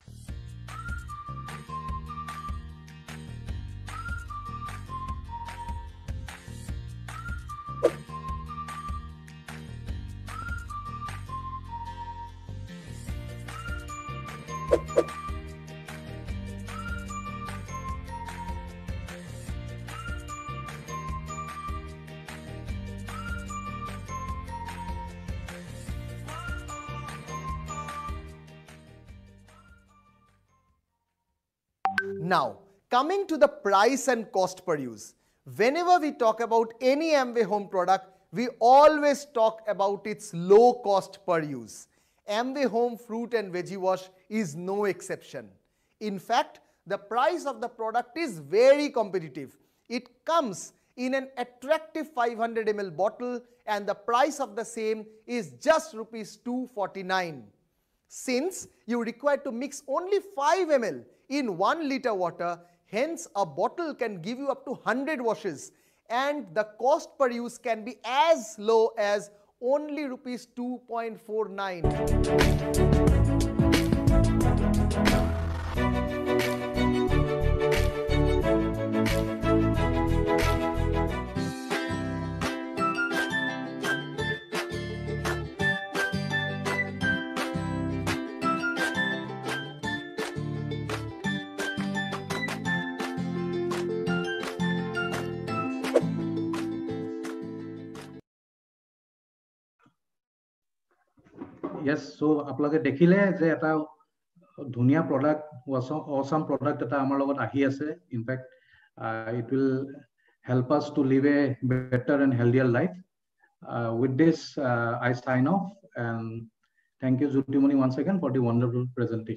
Now, coming to the price and cost per use. Whenever we talk about any Amway Home product, we always talk about its low cost per use. Amway Home Fruit and Veggie Wash is no exception. In fact, the price of the product is very competitive. It comes in an attractive 500 ml bottle and the price of the same is just Rs 249. Since you require to mix only 5 ml in 1 liter water, hence a bottle can give you up to 100 washes and the cost per use can be as low as only Rs 2.49. Yes, so আপোনালোকে দেখিলে যে এটা ধুনিয়া প্ৰডাক্ট awesome product এটা আমাৰ লগত আহি আছে. In fact, it will help us to live a better and healthier life. With this, I sign off and thank you Jyotimoni once again for the wonderful presentation.